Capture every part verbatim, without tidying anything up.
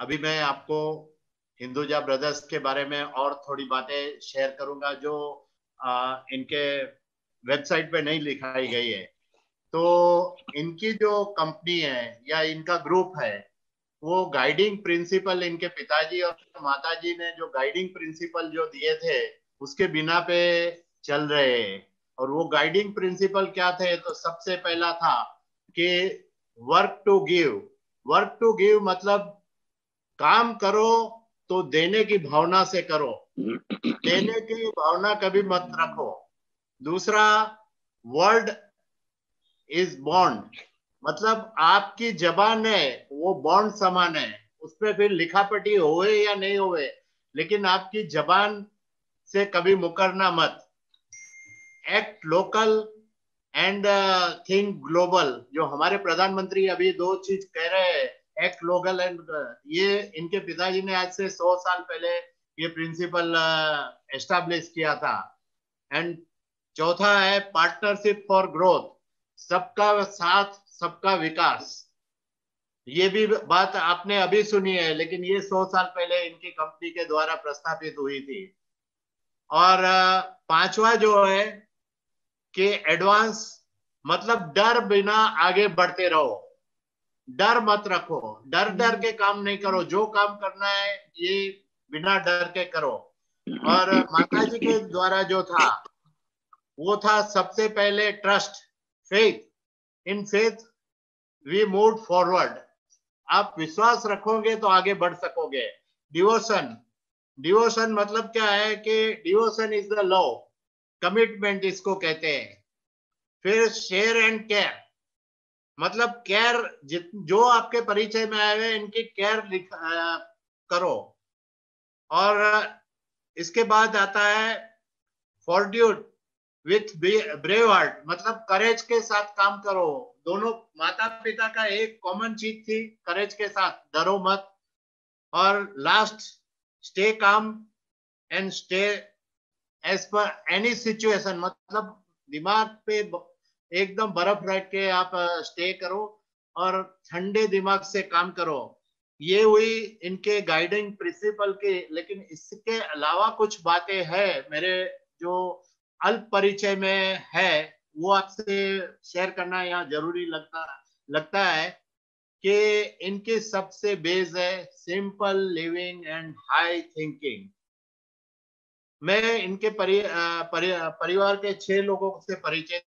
अभी मैं आपको हिंदुजा ब्रदर्स के बारे में और थोड़ी बातें शेयर करूंगा जो आ, इनके वेबसाइट पे नहीं लिखाई गई है। तो इनकी जो कंपनी है या इनका ग्रुप है, वो गाइडिंग प्रिंसिपल इनके पिताजी और माताजी ने जो गाइडिंग प्रिंसिपल जो दिए थे उसके बिना पे चल रहे हैं। और वो गाइडिंग प्रिंसिपल क्या थे? तो सबसे पहला था कि work to give. Work to give मतलब काम करो तो देने की भावना से करो, देने की भावना कभी मत रखो। दूसरा, वर्ड इज बॉन्ड, मतलब आपकी जबान है वो बॉन्ड समान है, उसपे फिर लिखापटी होए या नहीं होए, लेकिन आपकी जबान से कभी मुकरना मत। Act local and think global, जो हमारे प्रधानमंत्री अभी दो चीज कह रहे हैं, एक्ट लोकल एंड, ये इनके पिताजी ने आज से सौ साल पहले ये प्रिंसिपल एस्टैब्लिश किया था। एंड चौथा है पार्टनरशिप फॉर ग्रोथ, सबका साथ सबका विकास। ये भी बात आपने अभी सुनी है, लेकिन ये सौ साल पहले इनकी कंपनी के द्वारा प्रस्तावित हुई थी। और पांचवा जो है कि एडवांस, मतलब डर बिना आगे बढ़ते रहो, डर मत रखो, डर डर के काम नहीं करो, जो काम करना है ये बिना डर के करो। और माताजी के द्वारा जो था वो था सबसे पहले trust, faith, in faith we move forward, आप विश्वास रखोगे तो आगे बढ़ सकोगे। डिवोशन, डिवोशन मतलब क्या है कि devotion is the love, commitment इसको कहते हैं। फिर शेयर एंड केयर, मतलब केयर, जो आपके परिचय में आए हुए इनकी केयर करो। और इसके बाद आता है फॉर्ट्यूड विथ ब्रेव हार्ट, मतलब करेज के साथ काम करो। दोनों माता पिता का एक कॉमन चीज थी, करेज के साथ, डरो मत। और last, stay calm and stay as per any situation, मतलब दिमाग पे एकदम बर्फ रख के आप स्टे करो और ठंडे दिमाग से काम करो। ये हुई इनके गाइडिंग प्रिंसिपल के। लेकिन इसके अलावा कुछ बातें हैं मेरे जो अल्प परिचय में है, वो आपसे शेयर करना यहाँ जरूरी लगता लगता है कि इनके सबसे बेस है simple living and high thinking. मैं इनके परि, परि, परिवार के छह लोगों से परिचय,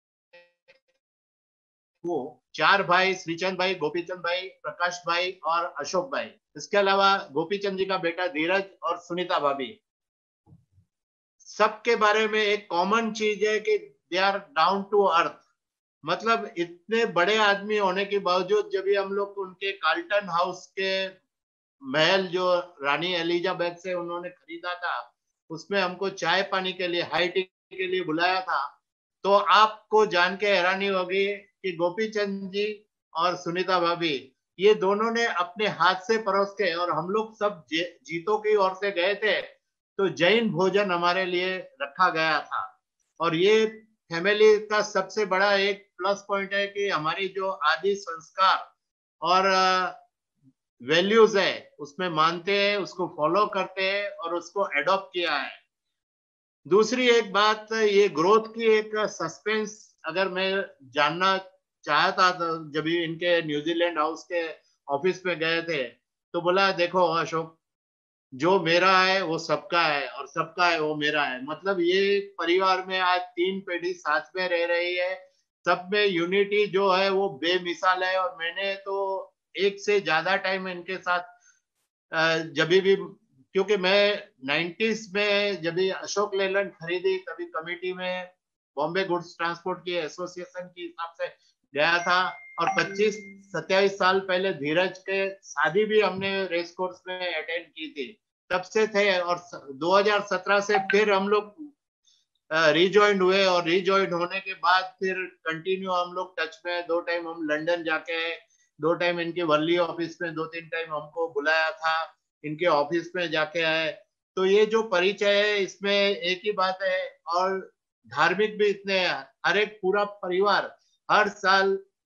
वो चार भाई, श्रीचंद भाई, गोपीचंद भाई, प्रकाश भाई और अशोक भाई। इसके अलावा गोपीचंद जी का बेटा धीरज और सुनीता भाभी। सबके बारे में एक कॉमन चीज है कि they are down to earth, मतलब इतने बड़े आदमी होने के बावजूद जब भी हम लोग उनके कार्ल्टन हाउस के महल जो रानी एलिजाबेथ से उन्होंने खरीदा था, उसमें हमको चाय पानी के लिए, हाई टी के लिए बुलाया था, तो आपको जान के हैरानी होगी कि गोपीचंद जी और सुनीता भाभी, ये दोनों ने अपने हाथ से परोस के, और हम लोग सब जीतों की ओर से गए थे तो जैन भोजन हमारे लिए रखा गया था। और ये फैमिली का सबसे बड़ा एक प्लस पॉइंट है कि हमारी जो आदि संस्कार और वैल्यूज है उसमें मानते हैं, उसको फॉलो करते हैं और उसको एडॉप्ट किया है। दूसरी एक बात, ये ग्रोथ की एक सस्पेंस अगर मैं जानना चाहता था जब इनके न्यूजीलैंड हाउस के ऑफिस में गए थे, तो बोला देखो अशोक, जो मेरा है वो सबका है और सबका है वो मेरा है। मतलब ये परिवार में आज तीन पीढ़ी साथ में रह रही है, सब में यूनिटी जो है वो बेमिसाल है। और मैंने तो एक से ज्यादा टाइम इनके साथ जब भी, क्योंकि मैं नाइन्टीज में जब भी अशोक लेलैंड खरीदी तभी कमेटी में बॉम्बे गुड्स ट्रांसपोर्ट की एसोसिएशन के हिसाब से गया था। और पच्चीस सत्ताईस साल पहले धीरज के शादी भी हमने रेस कोर्स में अटेंड की थी, तब से थे। और दो हज़ार सत्रह से फिर हम लोग रिजॉइंड हुए, और रिजॉइंड होने के बाद फिर कंटिन्यू हम लोग टच में। दो टाइम हम लंदन जाके आए, दो टाइम इनके वर्ली ऑफिस में, दो तीन टाइम हमको बुलाया था इनके ऑफिस में जाके आए। तो ये जो परिचय है इसमें एक ही बात है। और धार्मिक भी इतने, हर एक पूरा परिवार हर साल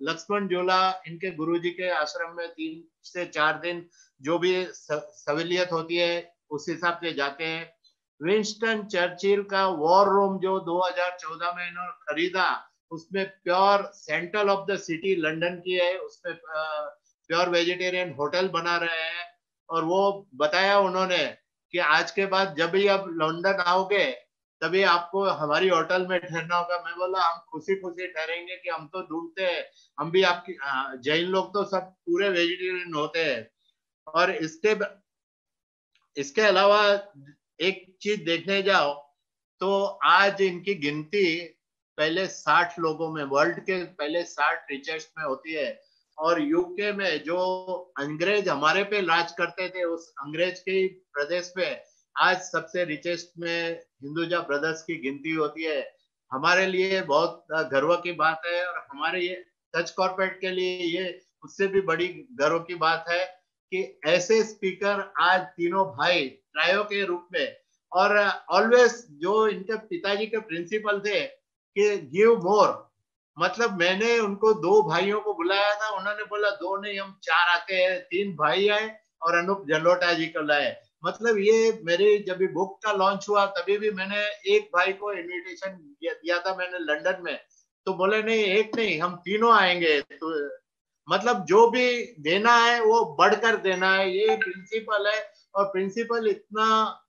लक्ष्मण झूला इनके गुरुजी के आश्रम में तीन से चार दिन जो भी सहूलियत होती है उस हिसाब से जाते हैं। विंस्टन चर्चिल का वॉर रूम जो दो हज़ार चौदह में इन्होंने खरीदा, उसमें pure central of the city London की है, उसमें प्योर वेजिटेरियन होटल बना रहे हैं। और वो बताया उन्होंने कि आज के बाद जब भी आप लंदन आओगे तभी आपको हमारी होटल में ठहरना होगा। मैं बोला हम खुशी खुशी ठहरेंगे कि हम तो ढूंढते हैं, हम भी आपकी, जैन लोग तो सब पूरे वेजिटेरियन होते हैं। और इसके इसके अलावा एक चीज देखने जाओ तो आज इनकी गिनती पहले साठ लोगों में, वर्ल्ड के पहले साठ रिचेस्ट में होती है। और यूके में जो अंग्रेज हमारे पे राज करते थे उस अंग्रेज के प्रदेश पे आज सबसे रिचेस्ट में हिंदुजा ब्रदर्स की गिनती होती है। हमारे लिए बहुत गर्व की बात है और हमारे ये सच कॉर्पोरेट के लिए ये उससे भी बड़ी गर्व की बात है कि ऐसे स्पीकर आज तीनों भाई ट्रायो के रूप में, और ऑलवेज जो इनके पिताजी के प्रिंसिपल थे कि गिव मोर, मतलब मैंने उनको दो भाइयों को बुलाया था, उन्होंने बोला दो नहीं हम चार आते हैं, तीन भाई आए और अनूप जलोटा जी को लाए। मतलब ये मेरी जब भी बुक का लॉन्च हुआ तभी भी मैंने एक भाई को इनविटेशन दिया था मैंने लंदन में, तो बोले नहीं एक नहीं हम तीनों आएंगे। तो मतलब जो भी देना है वो बढ़कर देना है, ये प्रिंसिपल है। और प्रिंसिपल इतना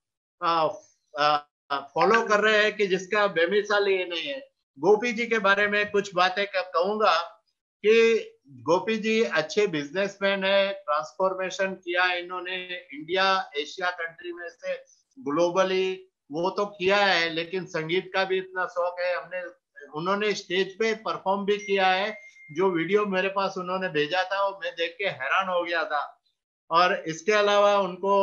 फॉलो कर रहे हैं कि जिसका बेमिसाल ये नहीं है। गोपी जी के बारे में कुछ बातें कहूंगा कि गोपी जी अच्छे बिजनेसमैन है, ट्रांसफॉर्मेशन किया इन्होंने इंडिया एशिया कंट्री में से ग्लोबली, वो तो किया है, लेकिन संगीत का भी इतना शौक है। हमने उन्होंने स्टेज पे परफॉर्म भी किया है, जो वीडियो मेरे पास उन्होंने भेजा था वो मैं देख के हैरान हो गया था। और इसके अलावा उनको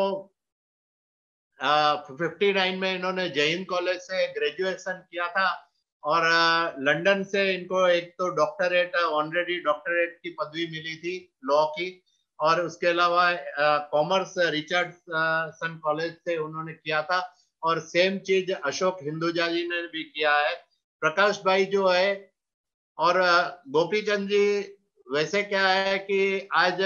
फिफ्टी नाइन में इन्होंने जैन कॉलेज से ग्रेजुएशन किया था और लंदन से इनको एक तो डॉक्टरेट ऑनरेरी डॉक्टरेट की पदवी मिली थी लॉ की, और उसके अलावा कॉमर्स रिचर्डसन कॉलेज से उन्होंने किया था। और सेम चीज अशोक हिंदुजा जी ने भी किया है। प्रकाश भाई जो है और गोपी चंद जी, वैसे क्या है कि आज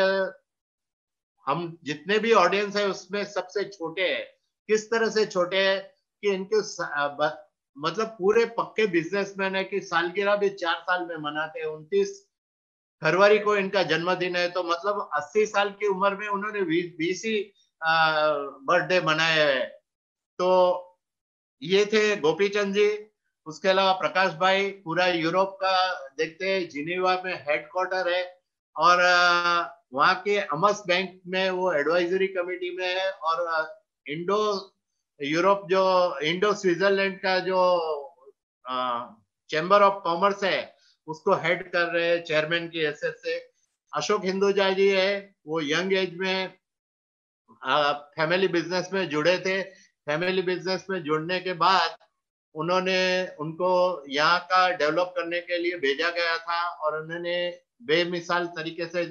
हम जितने भी ऑडियंस है उसमें सबसे छोटे हैं। किस तरह से छोटे हैं कि इनके मतलब पूरे पक्के बिजनेसमैन है कि सालगिरह भी चार साल में मनाते हैं। उनतीस फरवरी को इनका जन्मदिन है, तो मतलब अस्सी साल की उम्र में उन्होंने बीस ही बर्थडे मनाए हैं। तो ये थे गोपी चंद जी। उसके अलावा प्रकाश भाई पूरा यूरोप का देखते हैं, जिनेवा में हेडक्वार्टर है और वहाँ के अमस बैंक में वो एडवाइजरी कमेटी में है, और इंडो यूरोप जो इंडो स्विट्जरलैंड का जो चैम्बर ऑफ कॉमर्स है उसको हेड कर रहे हैं चेयरमैन की हैसियत से। अशोक हिंदुजा जी है, वो यंग एज में फैमिली बिजनेस में जुड़े थे। फैमिली बिजनेस में जुड़ने के बाद उन्होंने उनको यहाँ का डेवलप करने के लिए भेजा गया था और उन्होंने बेमिसाल तरीके से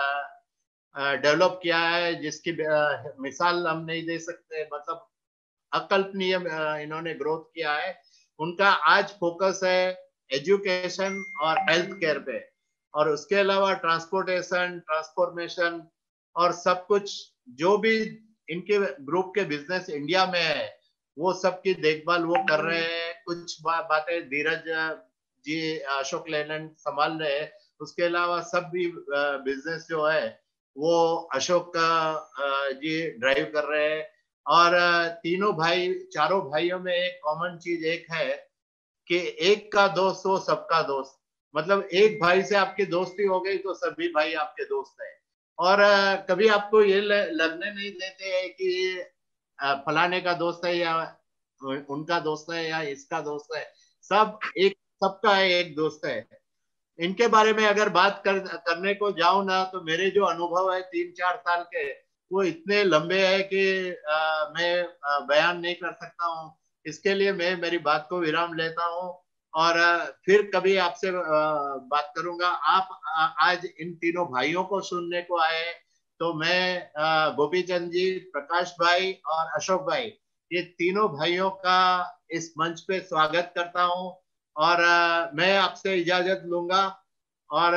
डेवलप किया है, जिसकी मिसाल हम नहीं दे सकते, मतलब अकल्पनीय इन्होंने ग्रोथ किया है। उनका आज फोकस है एजुकेशन और हेल्थ केयर पे, और उसके अलावा ट्रांसपोर्टेशन, ट्रांसफॉर्मेशन और सब कुछ जो भी इनके ग्रुप के बिजनेस इंडिया में है वो सब की देखभाल वो कर रहे हैं। कुछ बा, बातें धीरज जी अशोक लेलैंड संभाल रहे हैं। उसके अलावा सब भी बिजनेस जो है वो अशोक का जी ड्राइव कर रहे हैं। और तीनों भाई, चारों भाइयों में एक कॉमन चीज एक है कि एक का दोस्त हो सबका दोस्त, मतलब एक भाई से आपकी दोस्ती हो गई तो सभी भाई आपके दोस्त हैं। और कभी आपको ये लगने नहीं देते हैं कि फलाने का दोस्त है या उनका दोस्त है या इसका दोस्त है, सब एक, सबका एक दोस्त है। इनके बारे में अगर बात कर, करने को जाऊं ना तो मेरे जो अनुभव है तीन चार साल के वो इतने लंबे हैं कि आ, मैं आ, बयान नहीं कर सकता हूँ। इसके लिए मैं मेरी बात को विराम लेता हूँ और आ, फिर कभी आपसे बात करूंगा। आप आ, आज इन तीनों भाइयों को सुनने को आए, तो मैं गोपी चंद जी, प्रकाश भाई और अशोक भाई, ये तीनों भाइयों का इस मंच पे स्वागत करता हूँ और आ, मैं आपसे इजाजत लूंगा। और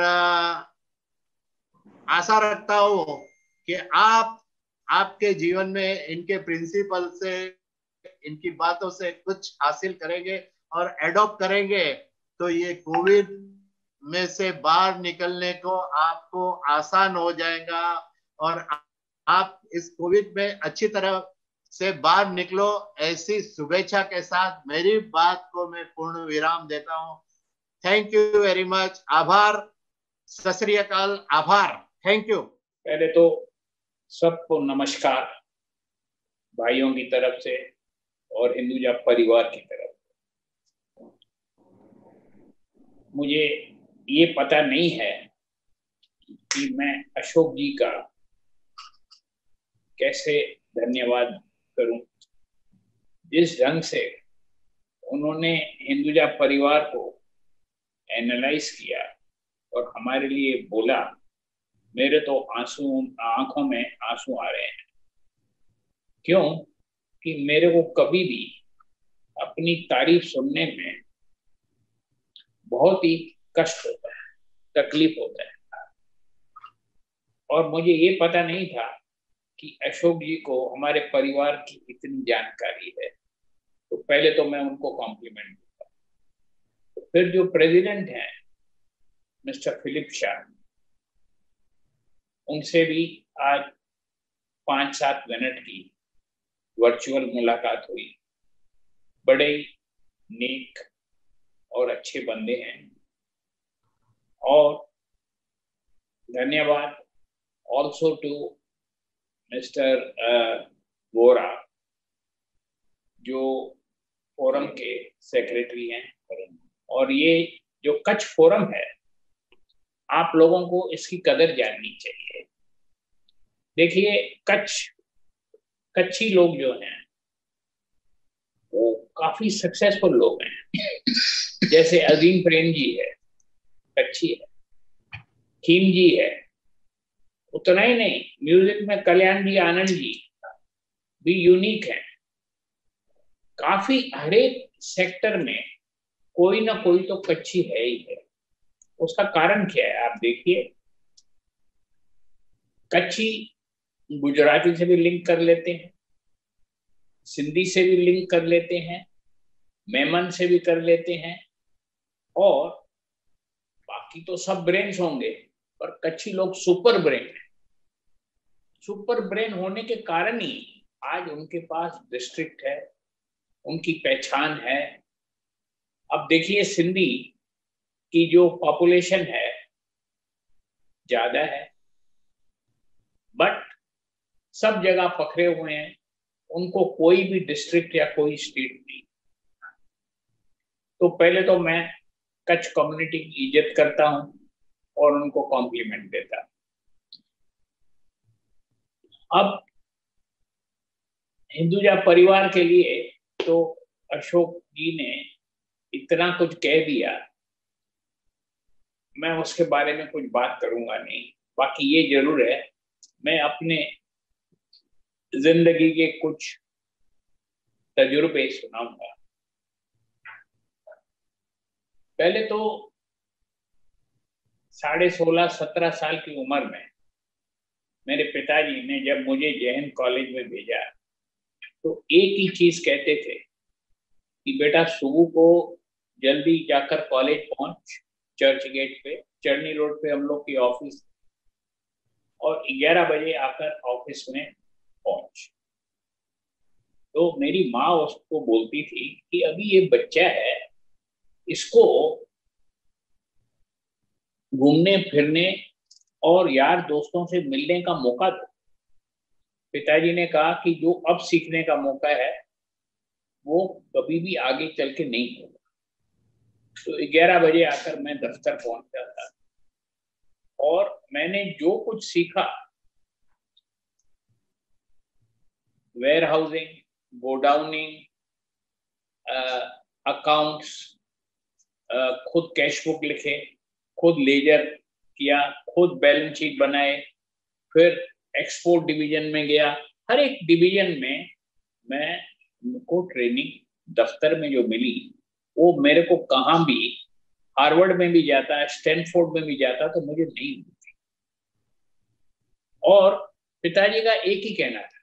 आशा रखता हूं कि आप आपके जीवन में इनके प्रिंसिपल से, इनकी बातों से कुछ हासिल करेंगे और एडॉप्ट करेंगे, तो ये कोविड में से बाहर निकलने को आपको आसान हो जाएगा और आप इस कोविड में अच्छी तरह से बाहर निकलो। ऐसी शुभेच्छा के साथ मेरी बात को मैं पूर्ण विराम देता हूं। Thank you very much. आभार, सत श्री अकाल, आभार, थैंक यू। पहले तो सबको नमस्कार भाइयों की तरफ से और हिंदुजा परिवार की तरफ से। मुझे ये पता नहीं है कि मैं अशोक जी का कैसे धन्यवाद करूं। जिस ढंग से उन्होंने हिंदुजा परिवार को एनालाइज किया और हमारे लिए बोला, मेरे तो आंसू आंखों में आंसू आ रहे हैं। क्यों कि मेरे को कभी भी अपनी तारीफ सुनने में बहुत ही कष्ट होता है, तकलीफ होता है, और मुझे ये पता नहीं था कि अशोक जी को हमारे परिवार की इतनी जानकारी है। तो पहले तो मैं उनको कॉम्प्लीमेंट दूंगा। तो फिर जो प्रेसिडेंट हैं मिस्टर फिलिप शाह, उनसे भी आज पांच सात मिनट की वर्चुअल मुलाकात हुई। बड़े नेक और अच्छे बंदे हैं। और धन्यवाद ऑल्सो टू मिस्टर वोरा, जो फोरम के सेक्रेटरी हैं। और ये जो कच्छ फोरम है, आप लोगों को इसकी कदर जाननी चाहिए। देखिए, कच्छ कच्छी लोग जो हैं वो काफी सक्सेसफुल लोग हैं। जैसे अजीम प्रेम जी है, कच्छी है, खीम जी है, उतना ही नहीं, म्यूजिक में कल्याण जी आनंद जी भी यूनिक है। काफी हर एक सेक्टर में कोई ना कोई तो कच्छी है ही है। उसका कारण क्या है आप देखिए, कच्छी गुजराती से भी लिंक कर लेते हैं, सिंधी से भी लिंक कर लेते हैं, मेमन से भी कर लेते हैं, और बाकी तो सब ब्रेन्स होंगे, पर कच्छी लोग सुपर ब्रेन है। सुपर ब्रेन होने के कारण ही आज उनके पास डिस्ट्रिक्ट है, उनकी पहचान है। अब देखिए, सिंधी की जो पॉपुलेशन है ज्यादा है, बट सब जगह पकड़े हुए हैं, उनको कोई भी डिस्ट्रिक्ट या कोई स्टेट नहीं। तो पहले तो मैं कच्छ कम्युनिटी की इज्जत करता हूं और उनको कॉम्प्लीमेंट देता हूं। अब हिंदुजा परिवार के लिए तो अशोक जी ने इतना कुछ कह दिया, मैं उसके बारे में कुछ बात करूंगा नहीं। बाकी ये जरूर है, मैं अपने जिंदगी के कुछ तजुर्बे सुनाऊंगा। पहले तो साढ़े सोलह सत्रह साल की उम्र में मेरे पिताजी ने जब मुझे जय हिंद कॉलेज में भेजा, तो एक ही चीज कहते थे कि बेटा सुबह को जल्दी जाकर कॉलेज पहुंच, चर्च गेट पे, चरनी रोड पे हम लोग की ऑफिस, और ग्यारह बजे आकर ऑफिस में पहुंच। तो मेरी माँ उसको बोलती थी कि अभी ये बच्चा है, इसको घूमने फिरने और यार दोस्तों से मिलने का मौका दो। पिताजी ने कहा कि जो अब सीखने का मौका है वो कभी भी आगे चल के नहीं होगा। तो ग्यारह बजे आकर मैं दफ्तर पहुंचता था और मैंने जो कुछ सीखा, वेयर हाउसिंग, गोडाउनिंग, अकाउंट्स, खुद कैश बुक लिखे, खुद लेजर किया, खुद बैलेंस शीट बनाए, फिर एक्सपोर्ट डिवीजन में गया। हर एक डिवीजन में मैं को ट्रेनिंग दफ्तर में जो मिली, वो मेरे को कहाँ भी हार्वर्ड में भी जाता, स्टैनफोर्ड में भी जाता, तो मुझे नहीं मिलती। और पिताजी का एक ही कहना था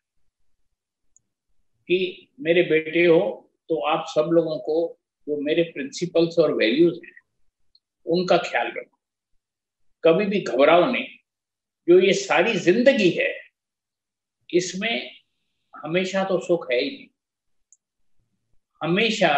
कि मेरे बेटे हो तो आप सब लोगों को जो मेरे प्रिंसिपल्स और वैल्यूज हैं उनका ख्याल रखो, कभी भी घबराओ नहीं। जो ये सारी जिंदगी है इसमें हमेशा तो सुख है ही नहीं, हमेशा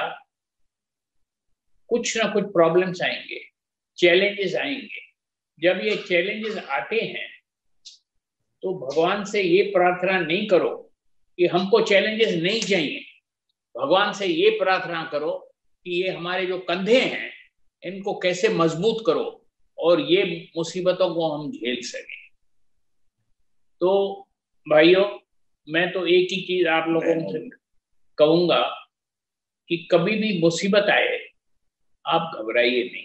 कुछ ना कुछ प्रॉब्लम्स आएंगे, चैलेंजेस आएंगे। जब ये चैलेंजेस आते हैं तो भगवान से ये प्रार्थना नहीं करो कि हमको चैलेंजेस नहीं चाहिए, भगवान से ये प्रार्थना करो कि ये हमारे जो कंधे हैं इनको कैसे मजबूत करो और ये मुसीबतों को हम झेल सकें। तो भाइयों, मैं तो एक ही चीज आप लोगों से कहूंगा कि कभी भी मुसीबत आए आप घबराइए नहीं,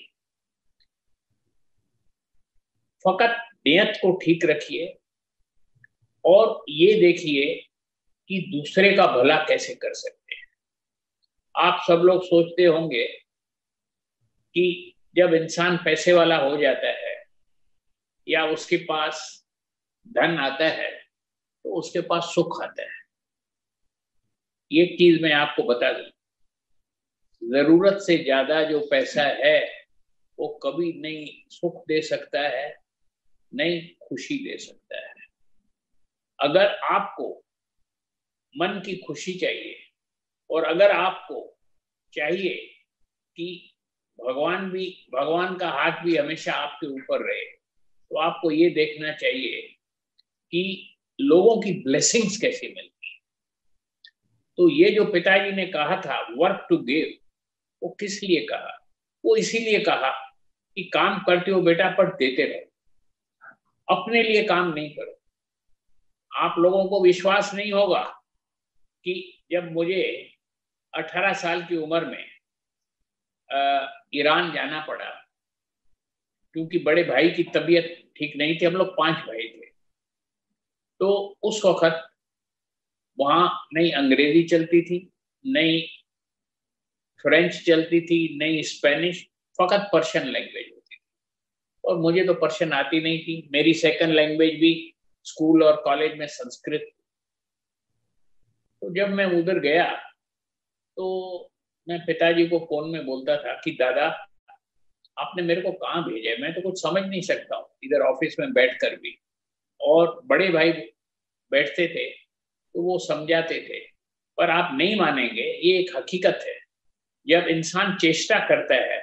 फकत नियत को ठीक रखिए और ये देखिए कि दूसरे का भला कैसे कर सकते हैं। आप सब लोग सोचते होंगे कि जब इंसान पैसे वाला हो जाता है या उसके पास धन आता है तो उसके पास सुख आता है। ये चीज मैं आपको बता दूं, जरूरत से ज्यादा जो पैसा है वो कभी नहीं सुख दे सकता है, नहीं खुशी दे सकता है। अगर आपको मन की खुशी चाहिए और अगर आपको चाहिए कि भगवान भी भगवान का हाथ भी हमेशा आपके ऊपर रहे, तो आपको ये देखना चाहिए कि लोगों की ब्लेसिंग्स कैसे मिलती है। तो ये जो पिताजी ने कहा था वर्क टू गिव, वो किस लिए कहा? वो इसीलिए कहा कि काम करते हो बेटा पर देते रहो, अपने लिए काम नहीं करो। आप लोगों को विश्वास नहीं होगा कि जब मुझे अठारह साल की उम्र में आ, ईरान जाना पड़ा, क्योंकि बड़े भाई की तबीयत ठीक नहीं थी, हम लोग पांच भाई थे, तो उस वक्त वहां नहीं अंग्रेजी चलती थी, नहीं फ्रेंच चलती थी, नहीं स्पेनिश, फकत पर्शियन लैंग्वेज होती थी। और मुझे तो पर्शियन आती नहीं थी, मेरी सेकंड लैंग्वेज भी स्कूल और कॉलेज में संस्कृत। तो जब मैं उधर गया तो मैं पिताजी को फोन में बोलता था कि दादा आपने मेरे को कहाँ भेजा है, मैं तो कुछ समझ नहीं सकता हूँ इधर ऑफिस में बैठ कर भी। और बड़े भाई बैठते थे तो वो समझाते थे, पर आप नहीं मानेंगे, ये एक हकीकत है। जब इंसान चेष्टा करता है,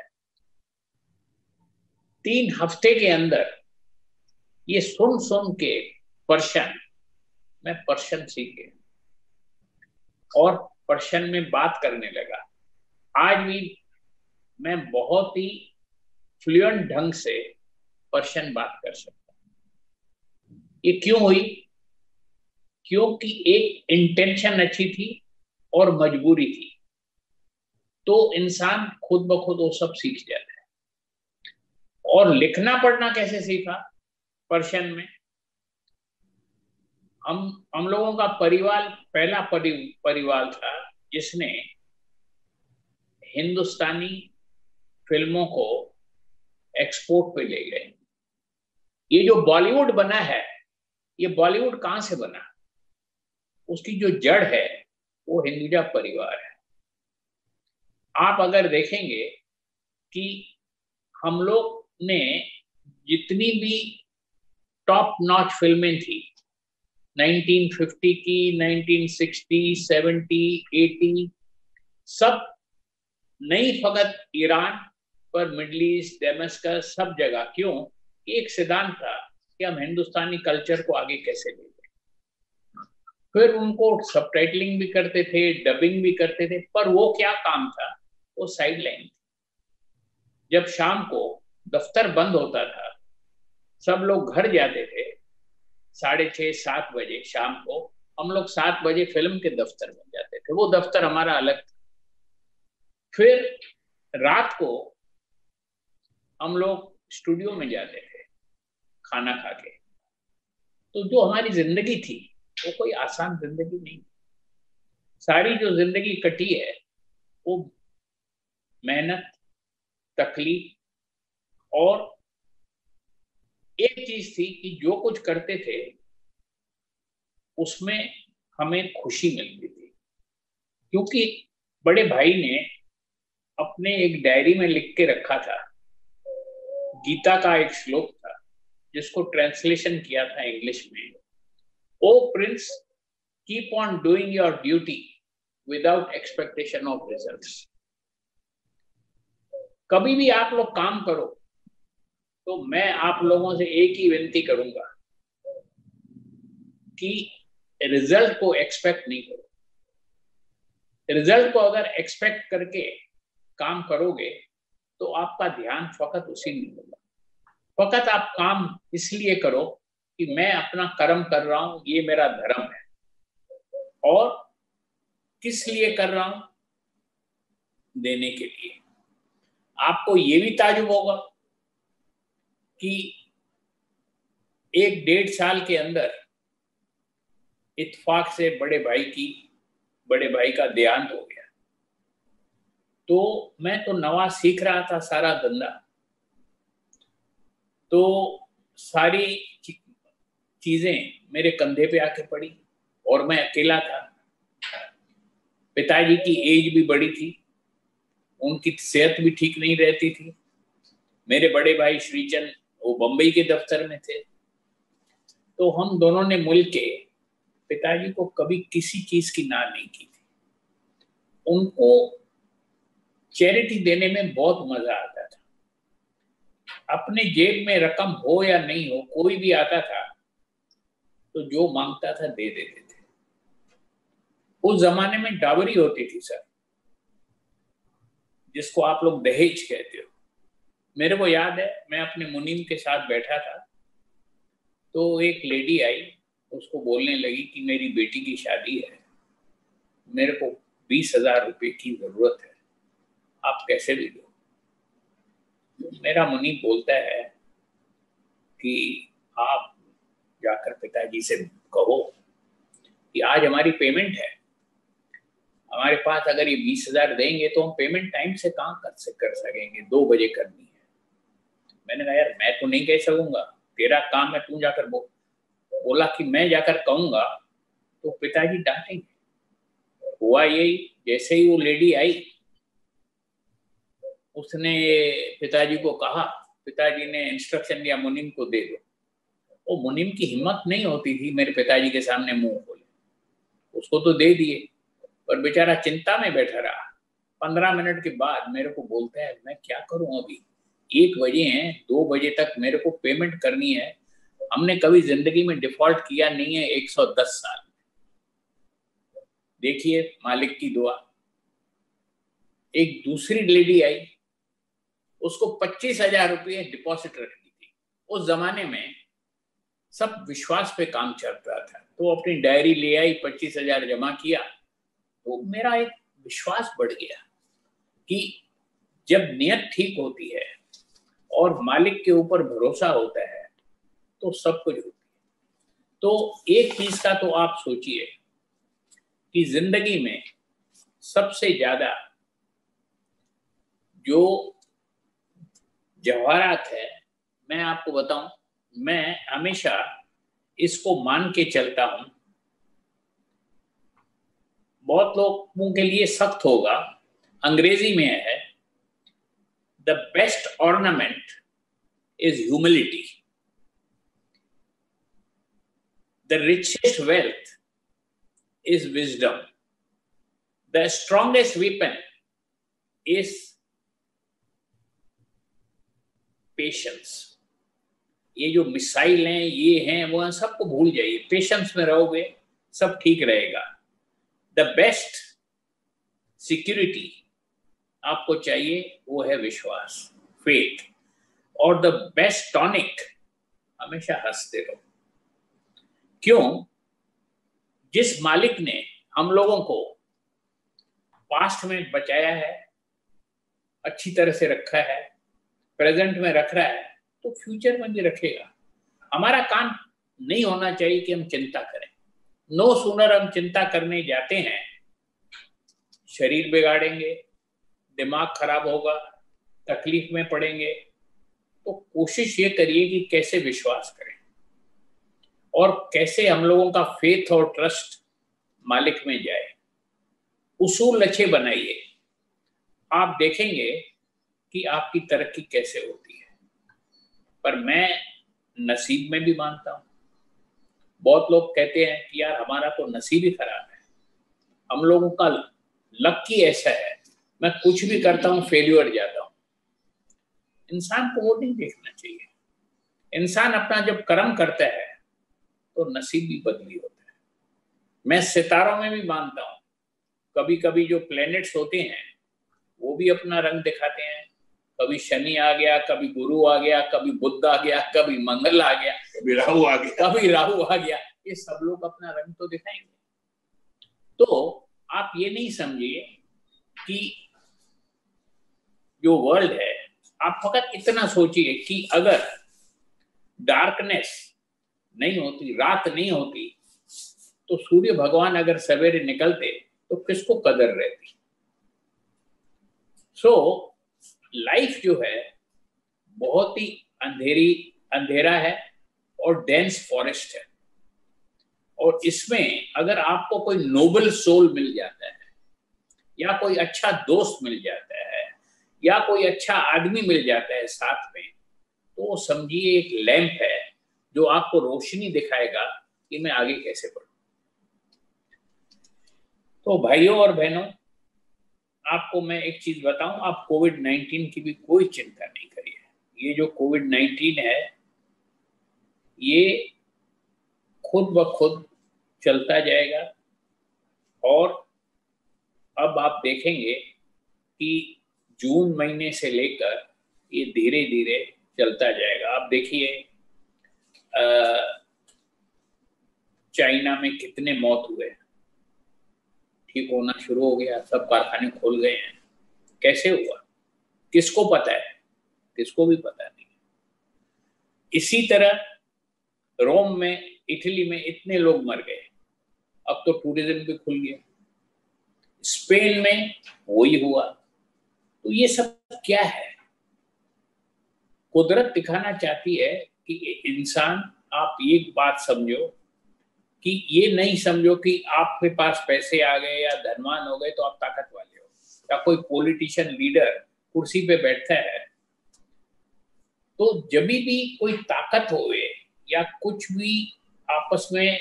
तीन हफ्ते के अंदर ये सुन सुन के पर्शियन, मैं पर्शियन सीख गया और पर्शियन में बात करने लगा। आज भी मैं बहुत ही फ्लुएंट ढंग से पर्शियन बात कर सकता हूँ। ये क्यों हुई? क्योंकि एक इंटेंशन अच्छी थी और मजबूरी थी, तो इंसान खुद ब खुद वो सब सीख जाता है। और लिखना पढ़ना कैसे सीखा? पर्शियन में। हम हम लोगों का परिवार पहला परि, परिवार था जिसने हिंदुस्तानी फिल्मों को एक्सपोर्ट पे ले गए। ये जो बॉलीवुड बना है, ये बॉलीवुड कहां से बना? उसकी जो जड़ है वो हिंदुजा परिवार है। आप अगर देखेंगे कि हम लोग ने जितनी भी टॉप नॉच फिल्में थी नाइनटीन फिफ्टी की, नाइनटीन सिक्सटी, सेवेंटी, एटी, सब नहीं फकत ईरान पर मिडल ईस्ट, डेमस्कस, सब जगह। क्यों? एक सिद्धांत था कि हम हिंदुस्तानी कल्चर को आगे कैसे ले जाए। फिर उनको सबटाइटलिंग भी करते थे, डबिंग भी करते थे, पर वो क्या काम था? वो साइड लाइन थी। जब शाम को दफ्तर बंद होता था, सब लोग घर जाते थे, साढ़े छह सात बजे शाम को, हम लोग सात बजे फिल्म के दफ्तर में जाते थे। वो दफ्तर हमारा अलग था। फिर रात को हम लोग स्टूडियो में जाते थे खाना खा के। तो जो हमारी जिंदगी थी वो कोई आसान जिंदगी नहीं। सारी जो जिंदगी कटी है वो मेहनत, तकलीफ और एक चीज थी कि जो कुछ करते थे उसमें हमें खुशी मिलती थी, क्योंकि बड़े भाई ने अपने एक डायरी में लिख के रखा था, गीता का एक श्लोक था जिसको ट्रांसलेशन किया था इंग्लिश में, O prince keep on doing your duty without expectation of results. कभी भी आप लोग काम करो तो मैं आप लोगों से एक ही विनती करूंगा कि रिजल्ट को एक्सपेक्ट नहीं करो। रिजल्ट को अगर एक्सपेक्ट करके काम करोगे तो आपका ध्यान फकत उसी में होगा। फकत आप काम इसलिए करो कि मैं अपना कर्म कर रहा हूं, ये मेरा धर्म है, और किस लिए कर रहा हूं, देने के लिए। आपको ये भी ताजुब होगा कि एक डेढ़ साल के अंदर इत्तेफाक से बड़े भाई की बड़े भाई का देहांत हो गया। तो मैं तो नवा सीख रहा था सारा धंधा, तो सारी चीजें मेरे कंधे पे आके पड़ी और मैं अकेला था। पिताजी की एज भी बड़ी थी, उनकी सेहत भी ठीक नहीं रहती थी। मेरे बड़े भाई श्रीचंद वो बंबई के दफ्तर में थे। तो हम दोनों ने मिलके पिताजी को कभी किसी चीज की ना नहीं की थी। उनको चैरिटी देने में बहुत मजा आता था। अपने जेब में रकम हो या नहीं हो, कोई भी आता था तो जो मांगता था दे देते थे। उस जमाने में डावरी होती थी सर, जिसको आप लोग दहेज कहते हो। मेरे को याद है, मैं अपने मुनीम के साथ बैठा था तो एक लेडी आई, उसको बोलने लगी कि मेरी बेटी की शादी है, मेरे को बीस हजार रुपये की जरूरत है, आप कैसे भी दो। तो मेरा मुनीम बोलता है कि आप जाकर पिताजी से कहो कि आज हमारी पेमेंट है, हमारे पास अगर ये बीस हजार देंगे तो हम पेमेंट टाइम से कहाँ कर से कर सकेंगे, दो बजे करनी है। मैंने कहा यार मैं तो नहीं कह सकूंगा, तेरा काम है, तू जाकर बोल। बोला कि मैं जाकर कहूंगा तो पिताजी डांटेंगे। हुआ यही, जैसे ही वो लेडी आई उसने पिताजी को कहा, पिताजी ने इंस्ट्रक्शन दिया मुनीम को दे दो। वो मुनीम की हिम्मत नहीं होती थी मेरे पिताजी के सामने मुंह खोले, उसको तो दे दिए, पर बेचारा चिंता में बैठा रहा। पंद्रह मिनट के बाद मेरे को बोलता है मैं क्या करूं, अभी एक बजे हैं, दो बजे तक मेरे को पेमेंट करनी है। हमने कभी जिंदगी में डिफॉल्ट किया नहीं है एक सौ दस साल। देखिए मालिक की दुआ। एक दूसरी लेडी आई, उसको पच्चीस हजार रुपये डिपॉजिट रखनी थी। उस जमाने में सब विश्वास पे काम चलता था, तो अपनी डायरी ले आई, पच्चीस हजार जमा किया। तो मेरा एक विश्वास बढ़ गया कि जब नियत ठीक होती है और मालिक के ऊपर भरोसा होता है तो सब कुछ होती है। तो एक चीज का तो आप सोचिए कि जिंदगी में सबसे ज्यादा जो जवाहरात है, मैं आपको बताऊं, मैं हमेशा इसको मान के चलता हूं। बहुत लोगों के लिए सख्त होगा, अंग्रेजी में है, the best ornament is humility, the richest wealth is wisdom, the strongest weapon is patience. ये जो मिसाइल हैं, ये हैं, वो हैं, सबको भूल जाइए, पेशेंस में रहोगे सब ठीक रहेगा। द बेस्ट सिक्योरिटी आपको चाहिए वो है विश्वास, फेथ। और द बेस्ट टॉनिक, हमेशा हंसते रहो। क्यों? जिस मालिक ने हम लोगों को पास्ट में बचाया है, अच्छी तरह से रखा है, प्रेजेंट में रख रहा है, तो फ्यूचर में भी रखेगा। हमारा काम नहीं होना चाहिए कि हम चिंता करें। नो सूनर हम चिंता करने जाते हैं, शरीर बिगाड़ेंगे, दिमाग खराब होगा, तकलीफ में पड़ेंगे, तो कोशिश ये करिए कि कैसे विश्वास करें और कैसे हम लोगों का फेथ और ट्रस्ट मालिक में जाए। उसूल अच्छे बनाइए, आप देखेंगे कि आपकी तरक्की कैसे होती है। पर मैं नसीब में भी मानता हूँ। बहुत लोग कहते हैं कि यार हमारा तो नसीब ही खराब है, हम लोगों का लक ही ऐसा है, मैं कुछ भी करता हूँ फेल्यूर जाता हूँ। इंसान को वो नहीं देखना चाहिए। इंसान अपना जब कर्म करता है तो नसीब भी बदली होता है। मैं सितारों में भी मानता हूँ, कभी कभी जो प्लैनेट्स होते हैं वो भी अपना रंग दिखाते हैं। कभी शनि आ गया, कभी गुरु आ गया, कभी बुध आ गया, कभी मंगल आ गया, कभी राहु आ गया कभी राहु आ गया। ये सब लोग अपना रंग तो दिखाएंगे। तो आप ये नहीं समझिए कि जो वर्ल्ड है, आप फकत इतना सोचिए कि अगर डार्कनेस नहीं होती, रात नहीं होती, तो सूर्य भगवान अगर सवेरे निकलते तो किसको कदर रहती। सो लाइफ जो है बहुत ही अंधेरी अंधेरा है और डेंस फॉरेस्ट है। और इसमें अगर आपको कोई नोबल सोल मिल जाता है, या कोई अच्छा दोस्त मिल जाता है, या कोई अच्छा आदमी मिल जाता है साथ में, तो समझिए एक लैंप है जो आपको रोशनी दिखाएगा कि मैं आगे कैसे बढ़ूं। तो भाइयों और बहनों, आपको मैं एक चीज बताऊं, आप कोविड नाइन्टीन की भी कोई चिंता नहीं करिए। ये जो कोविड नाइन्टीन है ये खुद ब खुद चलता जाएगा। और अब आप देखेंगे कि जून महीने से लेकर ये धीरे धीरे चलता जाएगा। आप देखिए चाइना में कितने मौत हुए, ठीक होना शुरू हो गया, सब कारखाने खोल गए हैं। कैसे हुआ, किसको पता है? किसको भी पता नहीं। इसी तरह रोम में, इटली में इतने लोग मर गए, अब तो टूरिज्म भी खुल गया। स्पेन में वही हुआ। तो ये सब क्या है? कुदरत दिखाना चाहती है कि इंसान, आप एक बात समझो कि ये नहीं समझो कि आपके पास पैसे आ गए या धनवान हो गए तो आप ताकत वाले हो, या कोई पॉलिटिशियन लीडर कुर्सी पे बैठता है तो जब भी कोई ताकत होवे या कुछ भी आपस में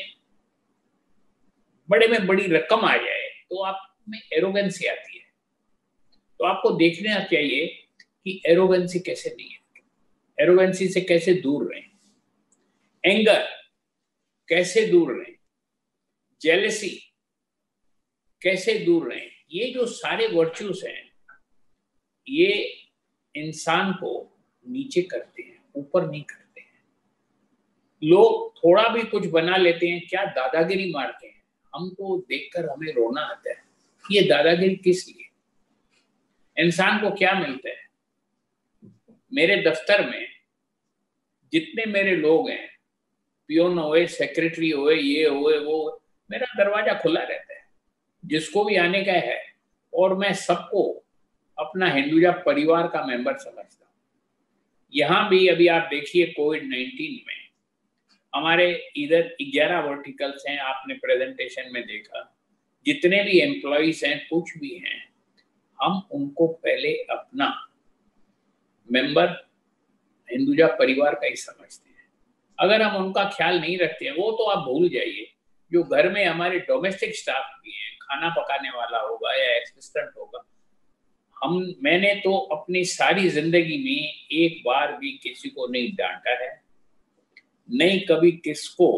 बड़े में बड़ी रकम आ जाए तो आप में एरोगेंसी आती है। तो आपको देखना चाहिए कि एरोगेंसी कैसे नहीं है, एरोगेंसी से कैसे दूर रहें, एंगर कैसे दूर रहें, जेलसी कैसे दूर रहें। ये जो सारे वर्च्यूज हैं ये इंसान को नीचे करते हैं, ऊपर नहीं करते हैं। लोग थोड़ा भी कुछ बना लेते हैं, क्या दादागिरी मारते हैं। हमको देखकर हमें रोना आता है, ये दादागिरी किस लिए? इंसान को क्या मिलता है? मेरे दफ्तर में जितने मेरे लोग हैं, पियोन हुए, सेक्रेटरी हुए, ये हुए, वो, मेरा दरवाजा खुला रहता है जिसको भी आने का है। और मैं सबको अपना हिंदुजा परिवार का मेंबर समझता हूँ। यहाँ भी अभी आप देखिए कोविड नाइन्टीन में हमारे इधर ग्यारह वर्टिकल्स हैं, आपने प्रेजेंटेशन में देखा। जितने भी एम्प्लॉइज हैं, कुछ भी हैं, हम उनको पहले अपना मेंबर हिंदुजा परिवार का ही समझते हैं। अगर हम उनका ख्याल नहीं रखते हैं, वो तो आप भूल जाइए। जो घर में हमारे डोमेस्टिक स्टाफ भी हैं, खाना पकाने वाला होगा या असिस्टेंट होगा, हम मैंने तो अपनी सारी जिंदगी में एक बार भी किसी को नहीं डांटा है, नहीं कभी किसको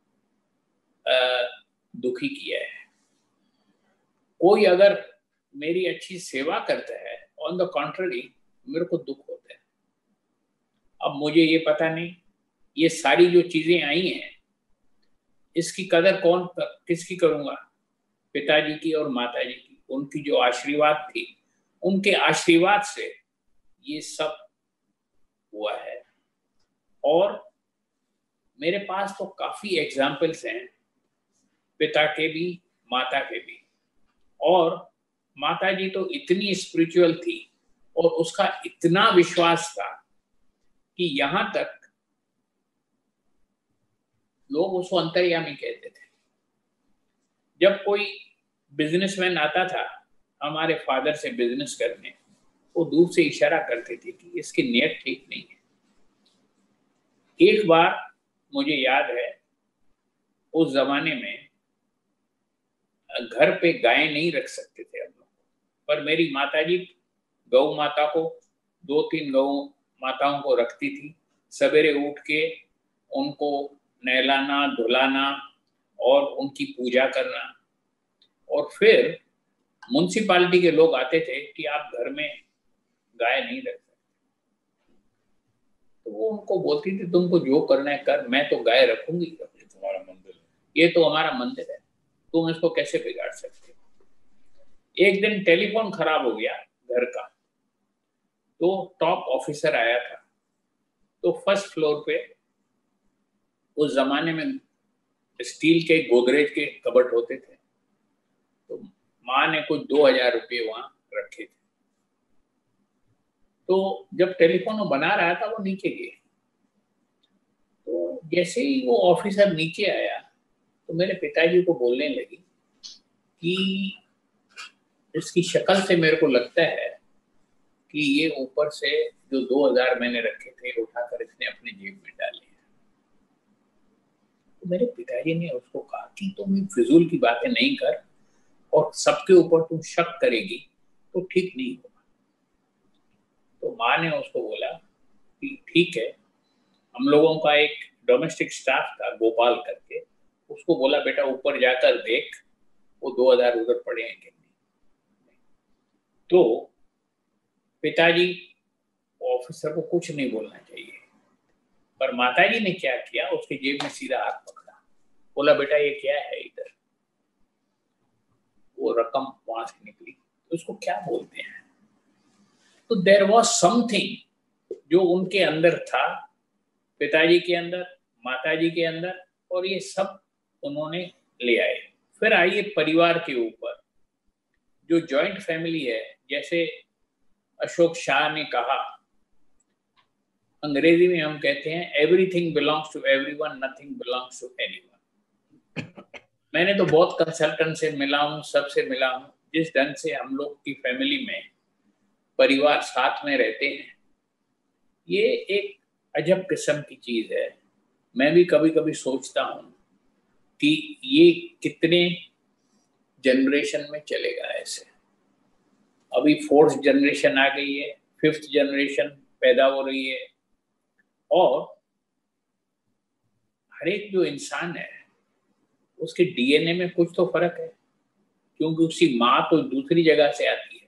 दुखी किया है। कोई अगर मेरी अच्छी सेवा करता है, ऑन द कॉन्ट्ररी मेरे को दुख होता है। अब मुझे ये पता नहीं, ये सारी जो चीजें आई हैं इसकी कदर कौन किसकी करूंगा? पिताजी की और माताजी की। उनकी जो आशीर्वाद थी, उनके आशीर्वाद से ये सब हुआ है। और मेरे पास तो काफी एग्जाम्पल्स हैं, पिता के भी, माता के भी। और माताजी तो इतनी स्पिरिचुअल थी और उसका इतना विश्वास था कि यहां तक लोग उसको अंतर्यामी कहते थे। जब कोई बिजनेसमैन आता था हमारे फादर से बिजनेस करने, वो दूर से इशारा करते थे कि इसकी नीयत ठीक नहीं है। एक बार मुझे याद है, उस जमाने में घर पे गाय नहीं रख सकते थे हम लोग, पर मेरी माताजी गौ माता को, दो तीन गौ माताओं को रखती थी। सवेरे उठ के उनको नहलाना धुलाना और उनकी पूजा करना, और फिर म्युनिसिपालिटी के लोग आते थे कि आप घर में गाय नहीं रख सकते, तो वो उनको बोलती थी तुमको जो करना है कर, मैं तो गाय रखूंगी। ये तुम्हारा मंदिर है, ये तो हमारा मंदिर है, तुम इसको कैसे बिगाड़ सकते हो। एक दिन टेलीफोन खराब हो गया घर का, तो टॉप ऑफिसर आया था। तो फर्स्ट फ्लोर पे उस जमाने में स्टील के गोदरेज के कबर्ड होते थे, तो माँ ने कुछ दो हजार रुपये वहां रखे थे। तो जब टेलीफोन वो बना रहा था वो नीचे गए, तो जैसे ही वो ऑफिसर नीचे आया तो मेरे पिताजी को बोलने लगी कि इसकी शक्ल से मेरे को लगता है कि ये ऊपर से जो दो हजार मैंने रखे थे उठाकर इसने अपने जेब में डाले हैं। तो मेरे पिताजी ने उसको कहा कि तुम फिजूल की बातें नहीं कर, और सबके ऊपर तुम शक करेगी तो ठीक नहीं होगा। तो माँ ने उसको बोला कि ठीक है, हम लोगों का एक डोमेस्टिक स्टाफ था गोपाल करके, उसको बोला बेटा ऊपर जाकर देख वो दो हजार उधर पड़े हैं कि नहीं। तो पिताजी ऑफिसर को कुछ नहीं बोलना चाहिए, पर माताजी ने क्या किया, उसके जेब में सीधा हाथ पकड़ा, बोला बेटा ये क्या है इधर। वो रकम वहां से निकली, तो उसको क्या बोलते हैं। तो देयर वाज समथिंग जो उनके अंदर था, पिताजी के अंदर, माताजी के अंदर, और ये सब उन्होंने ले आए। फिर आइए परिवार के ऊपर, जो जॉइंट फैमिली है, जैसे अशोक शाह ने कहा, अंग्रेजी में हम कहते हैं everything belongs to everyone, nothing belongs to anyone. मैंने तो बहुत कंसल्टेंट से मिला हूँ, सबसे मिला हूँ, जिस ढंग से हम लोग की फैमिली में परिवार साथ में रहते हैं, ये एक अजब किस्म की चीज है। मैं भी कभी कभी सोचता हूँ कि ये कितने जनरेशन में चलेगा ऐसे। अभी फोर्थ जनरेशन आ गई है, फिफ्थ जनरेशन पैदा हो रही है, और हर एक जो इंसान है उसके डीएनए में कुछ तो फर्क है, क्योंकि उसकी माँ तो दूसरी जगह से आती है।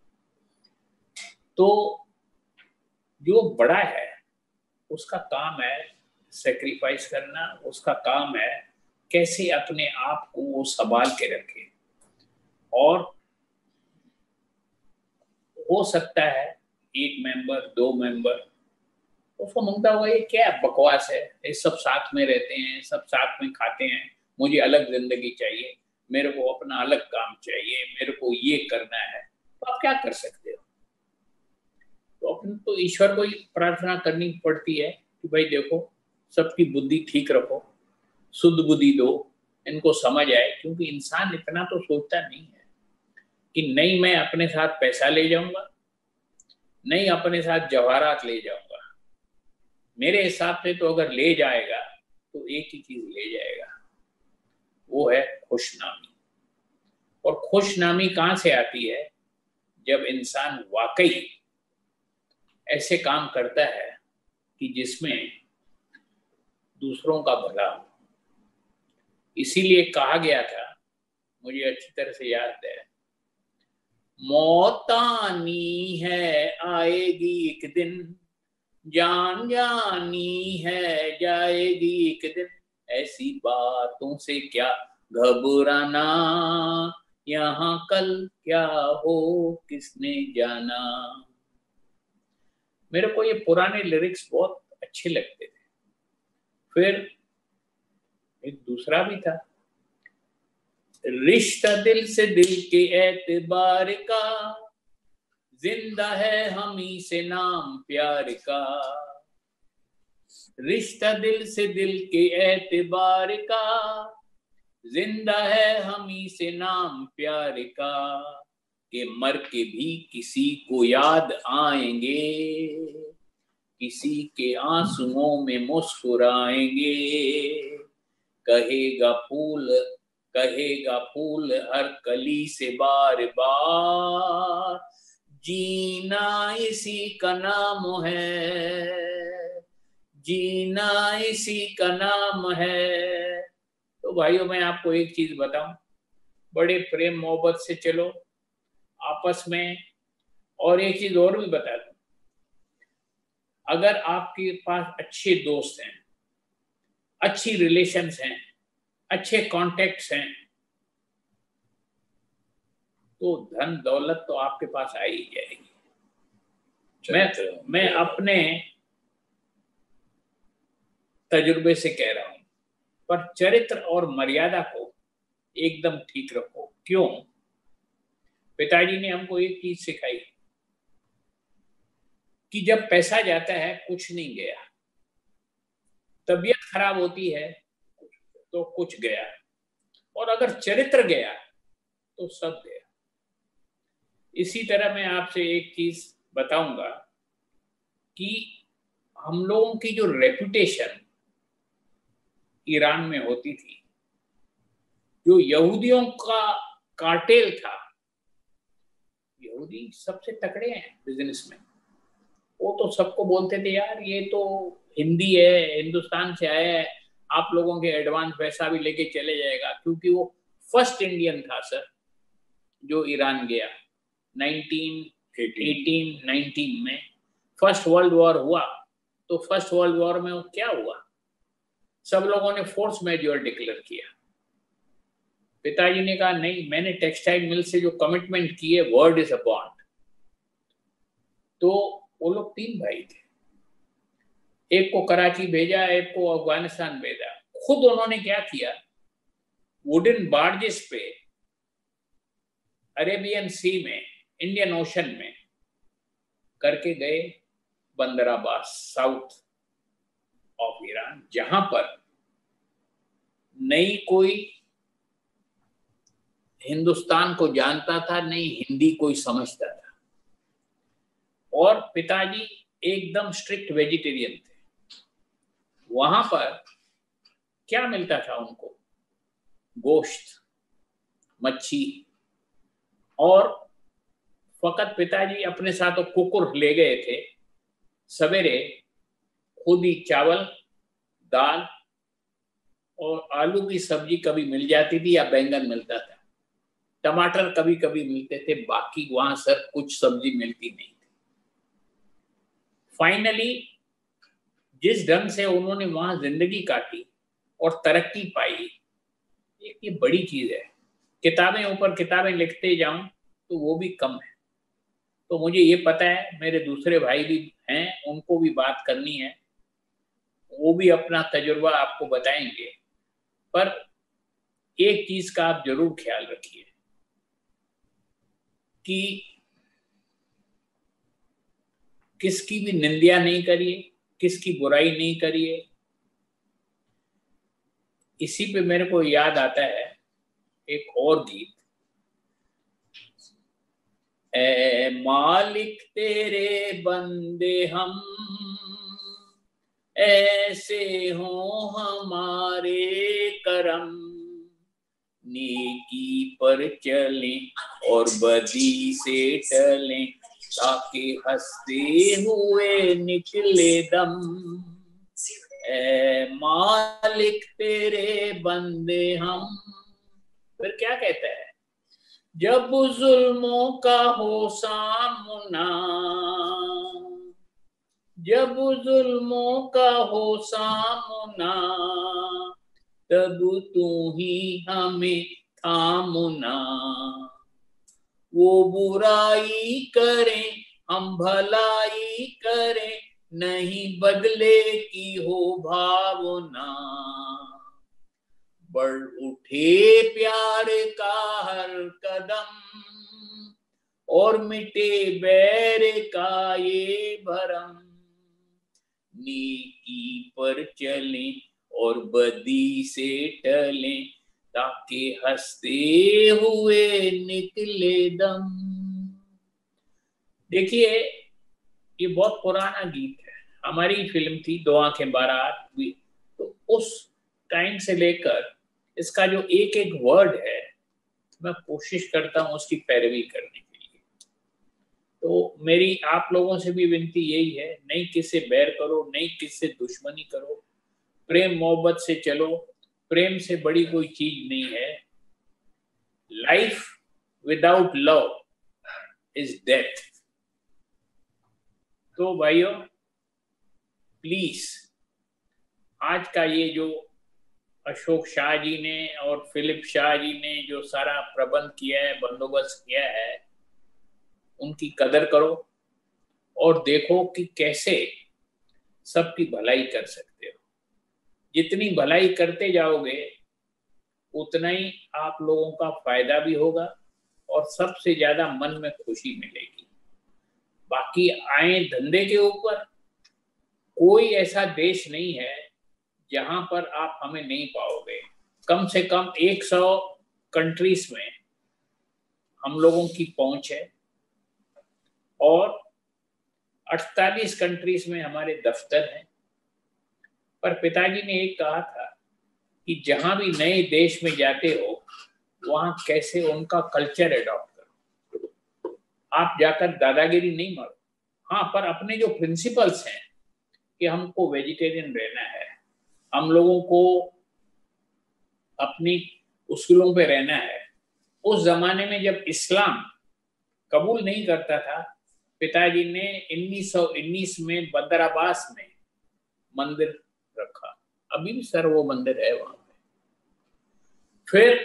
तो जो बड़ा है उसका काम है सेक्रीफाइस करना, उसका काम है कैसे अपने आप को वो संभाल के रखे। और हो सकता है एक मेंबर, दो मेंबर उसको मांगता होगा ये क्या बकवास है, ये सब साथ में रहते हैं, सब साथ में खाते हैं, मुझे अलग जिंदगी चाहिए, मेरे को अपना अलग काम चाहिए, मेरे को ये करना है। तो आप क्या कर सकते हो? तो अपन तो ईश्वर को ही प्रार्थना करनी पड़ती है कि भाई देखो सबकी बुद्धि ठीक रखो, शुद्ध बुद्धि दो, इनको समझ आए। क्योंकि इंसान इतना तो सोचता नहीं है कि नहीं मैं अपने साथ पैसा ले जाऊंगा, नहीं अपने साथ जवाहरात ले जाऊंगा। मेरे हिसाब से तो अगर ले जाएगा तो एक ही चीज ले जाएगा, वो है खुशनामी। और खुशनामी कहां से आती है? जब इंसान वाकई ऐसे काम करता है कि जिसमें दूसरों का भला हो। इसीलिए कहा गया था, मुझे अच्छी तरह से याद है, मौत आनी है आएगी एक दिन, जान जानी है जाएगी एक दिन, ऐसी बातों से क्या घबराना, यहाँ कल क्या हो किसने जाना। मेरे को ये पुराने लिरिक्स बहुत अच्छे लगते थे। फिर एक दूसरा भी था, रिश्ता दिल से दिल के एतबार का, जिंदा है हम ही से नाम प्यार का, रिश्ता दिल से दिल के एतबार का, जिंदा है हम ही से नाम प्यार का, कि मर के भी किसी को याद आएंगे, किसी के आंसुओं में मुस्कुराएंगे। कहेगा फूल कहेगा फूल हर कली से बार बार, जीना इसी का नाम है, जीना इसी का नाम है। तो भाइयों, मैं आपको एक चीज बताऊं, बड़े प्रेम मोहब्बत से चलो आपस में। और एक चीज और भी बता दूं, अगर आपके पास अच्छे दोस्त हैं, अच्छी रिलेशंस हैं, अच्छे कॉन्टेक्ट्स हैं, तो धन दौलत तो आपके पास आ ही जाएगी। मैं मैं अपने तजुर्बे से कह रहा हूं, पर चरित्र और मर्यादा को एकदम ठीक रखो। क्यों? पिताजी ने हमको एक चीज सिखाई कि जब पैसा जाता है कुछ नहीं गया, तबीयत खराब होती है तो कुछ गया, और अगर चरित्र गया तो सब गया। इसी तरह मैं आपसे एक चीज बताऊंगा कि हम लोगों की जो रेपुटेशन ईरान में होती थी, जो यहूदियों का कार्टेल था, यहूदी सबसे तकड़े हैं बिजनेस में, वो तो सबको बोलते थे यार ये तो हिंदी है, हिंदुस्तान से आया है, आप लोगों के एडवांस पैसा भी लेके चले जाएगा। क्योंकि वो फर्स्ट इंडियन था सर जो ईरान गया नाइनटीन एटीन नाइनटीन में। फर्स्ट वर्ल्ड वॉर हुआ, तो फर्स्ट वर्ल्ड वॉर में वो क्या हुआ, सब लोगों ने फोर्स मेजोर डिक्लेयर किया। पिताजी ने कहा नहीं, मैंने टेक्सटाइल मिल से जो कमिटमेंट की है, वर्ड इज अ बॉन्ड। तो वो लोग तीन भाई थे, एक को कराची भेजा, एक को अफगानिस्तान भेजा। खुद उन्होंने क्या किया, वुडन बार्जेस पे अरेबियन सी में, इंडियन ओशन में करके गए बंदर अब्बास, साउथ ऑफ ईरान, जहां पर नहीं कोई हिंदुस्तान को जानता था, नहीं हिंदी कोई समझता था। और पिताजी एकदम स्ट्रिक्ट वेजिटेरियन थे। वहां पर क्या मिलता था उनको, गोश्त, मच्छी, और फकत पिताजी अपने साथ कुकुर ले गए थे। सवेरे खुद ही चावल, दाल और आलू की सब्जी कभी मिल जाती थी, या बैंगन मिलता था, टमाटर कभी कभी मिलते थे, बाकी वहां सर कुछ सब्जी मिलती नहीं थी। फाइनली जिस ढंग से उन्होंने वहां जिंदगी काटी और तरक्की पाई, एक ये बड़ी चीज है। किताबें ऊपर किताबें लिखते जाऊं तो वो भी कम है। तो मुझे ये पता है, मेरे दूसरे भाई भी हैं, उनको भी बात करनी है, वो भी अपना तजुर्बा आपको बताएंगे। पर एक चीज का आप जरूर ख्याल रखिए कि किसकी भी निंदा नहीं करिए, किसकी बुराई नहीं करिए। इसी पे मेरे को याद आता है एक और गीत, ए मालिक तेरे बंदे हम, ऐसे हो हमारे करम, नेकी पर चले और बदी से टले, ताकि हंसते हुए निकले दम। ए मालिक तेरे बंदे हम। फिर क्या कहता है, जब जुल्मों का हो सामना, जब जुल्मों का हो सामना, तब तू ही हमें थामना। वो बुराई करें हम भलाई करें, नहीं बदले की हो भावना। बढ़ उठे प्यार का हर कदम, और मिटे बैर का ये भरम। नेकी पर चलें और बदी से टलें, ताकि हंसते हुए निकले दम। देखिए, ये बहुत पुराना गीत है, हमारी फिल्म थी दो आंखें बारात भी, तो उस टाइम से लेकर इसका जो एक एक वर्ड है मैं कोशिश करता हूँ उसकी पैरवी करने के लिए। तो मेरी आप लोगों से भी विनती यही है, नहीं किससे बैर करो, नहीं किससे दुश्मनी करो, प्रेम मोहब्बत से चलो, प्रेम से बड़ी कोई चीज नहीं है। Life without love is death. तो भाइयों प्लीज, आज का ये जो अशोक शाह जी ने और फिलिप शाह जी ने जो सारा प्रबंध किया है, बंदोबस्त किया है, उनकी कदर करो और देखो कि कैसे सबकी भलाई कर सकते हो। जितनी भलाई करते जाओगे उतना ही आप लोगों का फायदा भी होगा और सबसे ज्यादा मन में खुशी मिलेगी। बाकी आए धंधे के ऊपर, कोई ऐसा देश नहीं है जहां पर आप हमें नहीं पाओगे। कम से कम सौ कंट्रीज में हम लोगों की पहुंच है और अड़तालीस कंट्रीज में हमारे दफ्तर हैं। पर पिताजी ने एक कहा था कि जहां भी नए देश में जाते हो वहां कैसे उनका कल्चर एडॉप्ट करो। आप जाकर दादागिरी नहीं मारो, हाँ, पर अपने जो प्रिंसिपल्स हैं कि हमको वेजिटेरियन रहना है, हम लोगों को अपनी उसूलों पे रहना है। उस जमाने में जब इस्लाम कबूल नहीं करता था, पिताजी ने उन्नीस सौ उन्नीस में बंदर अब्बास में मंदिर रखा, अभी भी सर वो मंदिर है वहां पे। फिर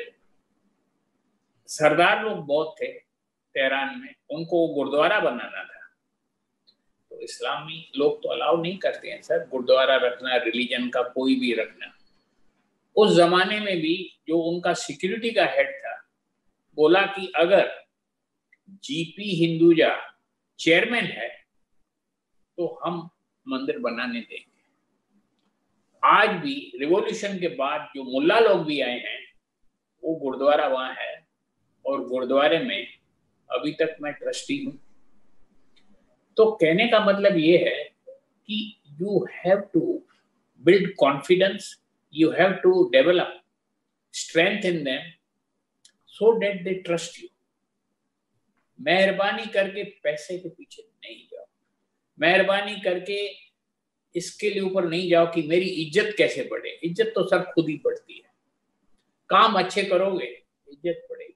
सरदार लोग बहुत थे तेहरान में, उनको गुरुद्वारा बनाना था, तो इस्लामी लोग तो अलाउ नहीं करते हैं सर गुरुद्वारा रखना, रिलीजन का कोई भी रखना। उस जमाने में भी जो उनका सिक्योरिटी का हेड था बोला कि अगर जीपी हिंदुजा चेयरमैन है तो हम मंदिर बनाने देंगे। आज भी रिवॉल्यूशन के बाद जो मुल्ला लोग भी आए हैं वो गुरुद्वारा वहां है और गुरुद्वारे में अभी तक मैं ट्रस्टी हूं। तो कहने का मतलब ये है कि you have to build confidence, you have to develop strength in them so that they trust you. मेहरबानी करके पैसे के पीछे नहीं जाओ, मेहरबानी करके इसके लिए ऊपर नहीं जाओ कि मेरी इज्जत कैसे बढ़े। इज्जत तो सर खुद ही बढ़ती है, काम अच्छे करोगे इज्जत बढ़ेगी।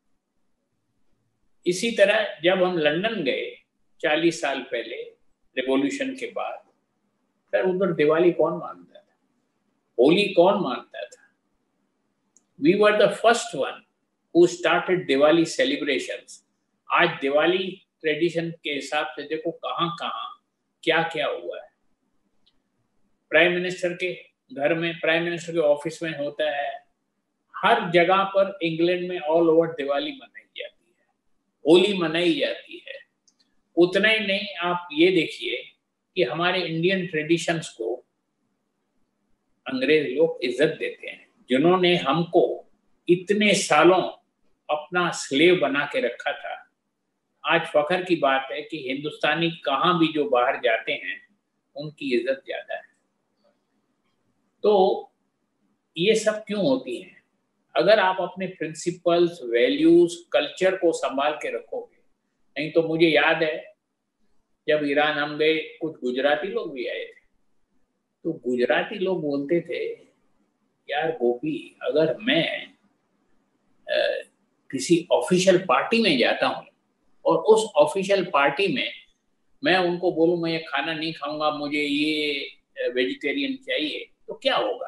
इसी तरह जब हम लंदन गए चालीस साल पहले रिवॉल्यूशन के बाद, सर उधर दिवाली कौन मानता था, होली कौन मानता था? We were the first one who started Diwali celebrations. आज दिवाली ट्रेडिशन के हिसाब से देखो कहां कहां क्या क्या हुआ है। प्राइम मिनिस्टर के घर में, प्राइम मिनिस्टर के ऑफिस में होता है, हर जगह पर इंग्लैंड में ऑल ओवर दिवाली मनाई जाती है, होली मनाई जाती है। उतना ही नहीं, आप ये देखिए कि हमारे इंडियन ट्रेडिशंस को अंग्रेज लोग इज्जत देते हैं, जिन्होंने हमको इतने सालों अपना स्लेव बना के रखा था। आज फख्र की बात है कि हिंदुस्तानी कहां भी जो बाहर जाते हैं उनकी इज्जत ज्यादा है। तो ये सब क्यों होती है? अगर आप अपने प्रिंसिपल्स, वैल्यूज, कल्चर को संभाल के रखोगे। नहीं तो मुझे याद है जब ईरान हम गए, कुछ गुजराती लोग भी आए थे, तो गुजराती लोग बोलते थे, यार गोपी, अगर मैं आ, किसी ऑफिशियल पार्टी में जाता हूँ और उस ऑफिशियल पार्टी में मैं उनको बोलूं मैं ये खाना नहीं खाऊंगा, मुझे ये वेजिटेरियन चाहिए, तो क्या होगा?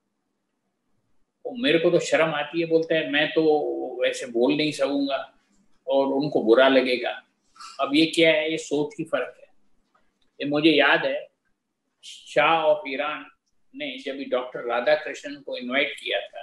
तो मेरे को तो शर्म आती है, बोलते हैं मैं तो वैसे बोल नहीं सकूंगा और उनको बुरा लगेगा। अब ये क्या है? ये सोच की फर्क है। ये मुझे याद है शाह ऑफ ईरान ने जब डॉक्टर राधा कृष्णन को इनवाइट किया था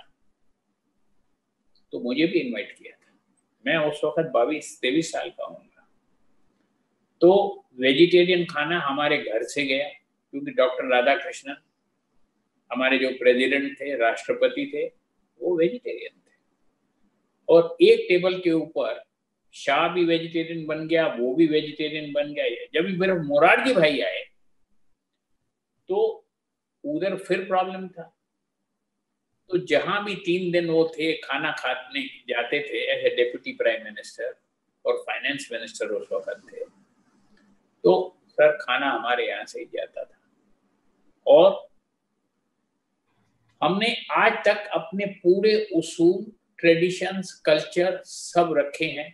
तो मुझे भी इनवाइट किया था। मैं उस वक्त बाईस तेईस साल का हूँगा। तो वेजिटेरियन खाना हमारे घर से गया क्योंकि डॉक्टर राधाकृष्णन हमारे जो प्रेसिडेंट थे, राष्ट्रपति थे, वो वेजिटेरियन थे। और एक टेबल के ऊपर शाह भी वेजिटेरियन बन गया, वो भी वेजिटेरियन बन गया। जब मेरे मोरारजी भाई आए तो उधर फिर प्रॉब्लम था। तो जहां भी तीन दिन वो थे, खाना खाने जाते थे as a deputy prime minister और फाइनेंस मिनिस्टर उस वक्त थे, तो सर खाना हमारे यहाँ से ही जाता था। और हमने आज तक अपने पूरे उसूल, ट्रेडिशंस, कल्चर सब रखे हैं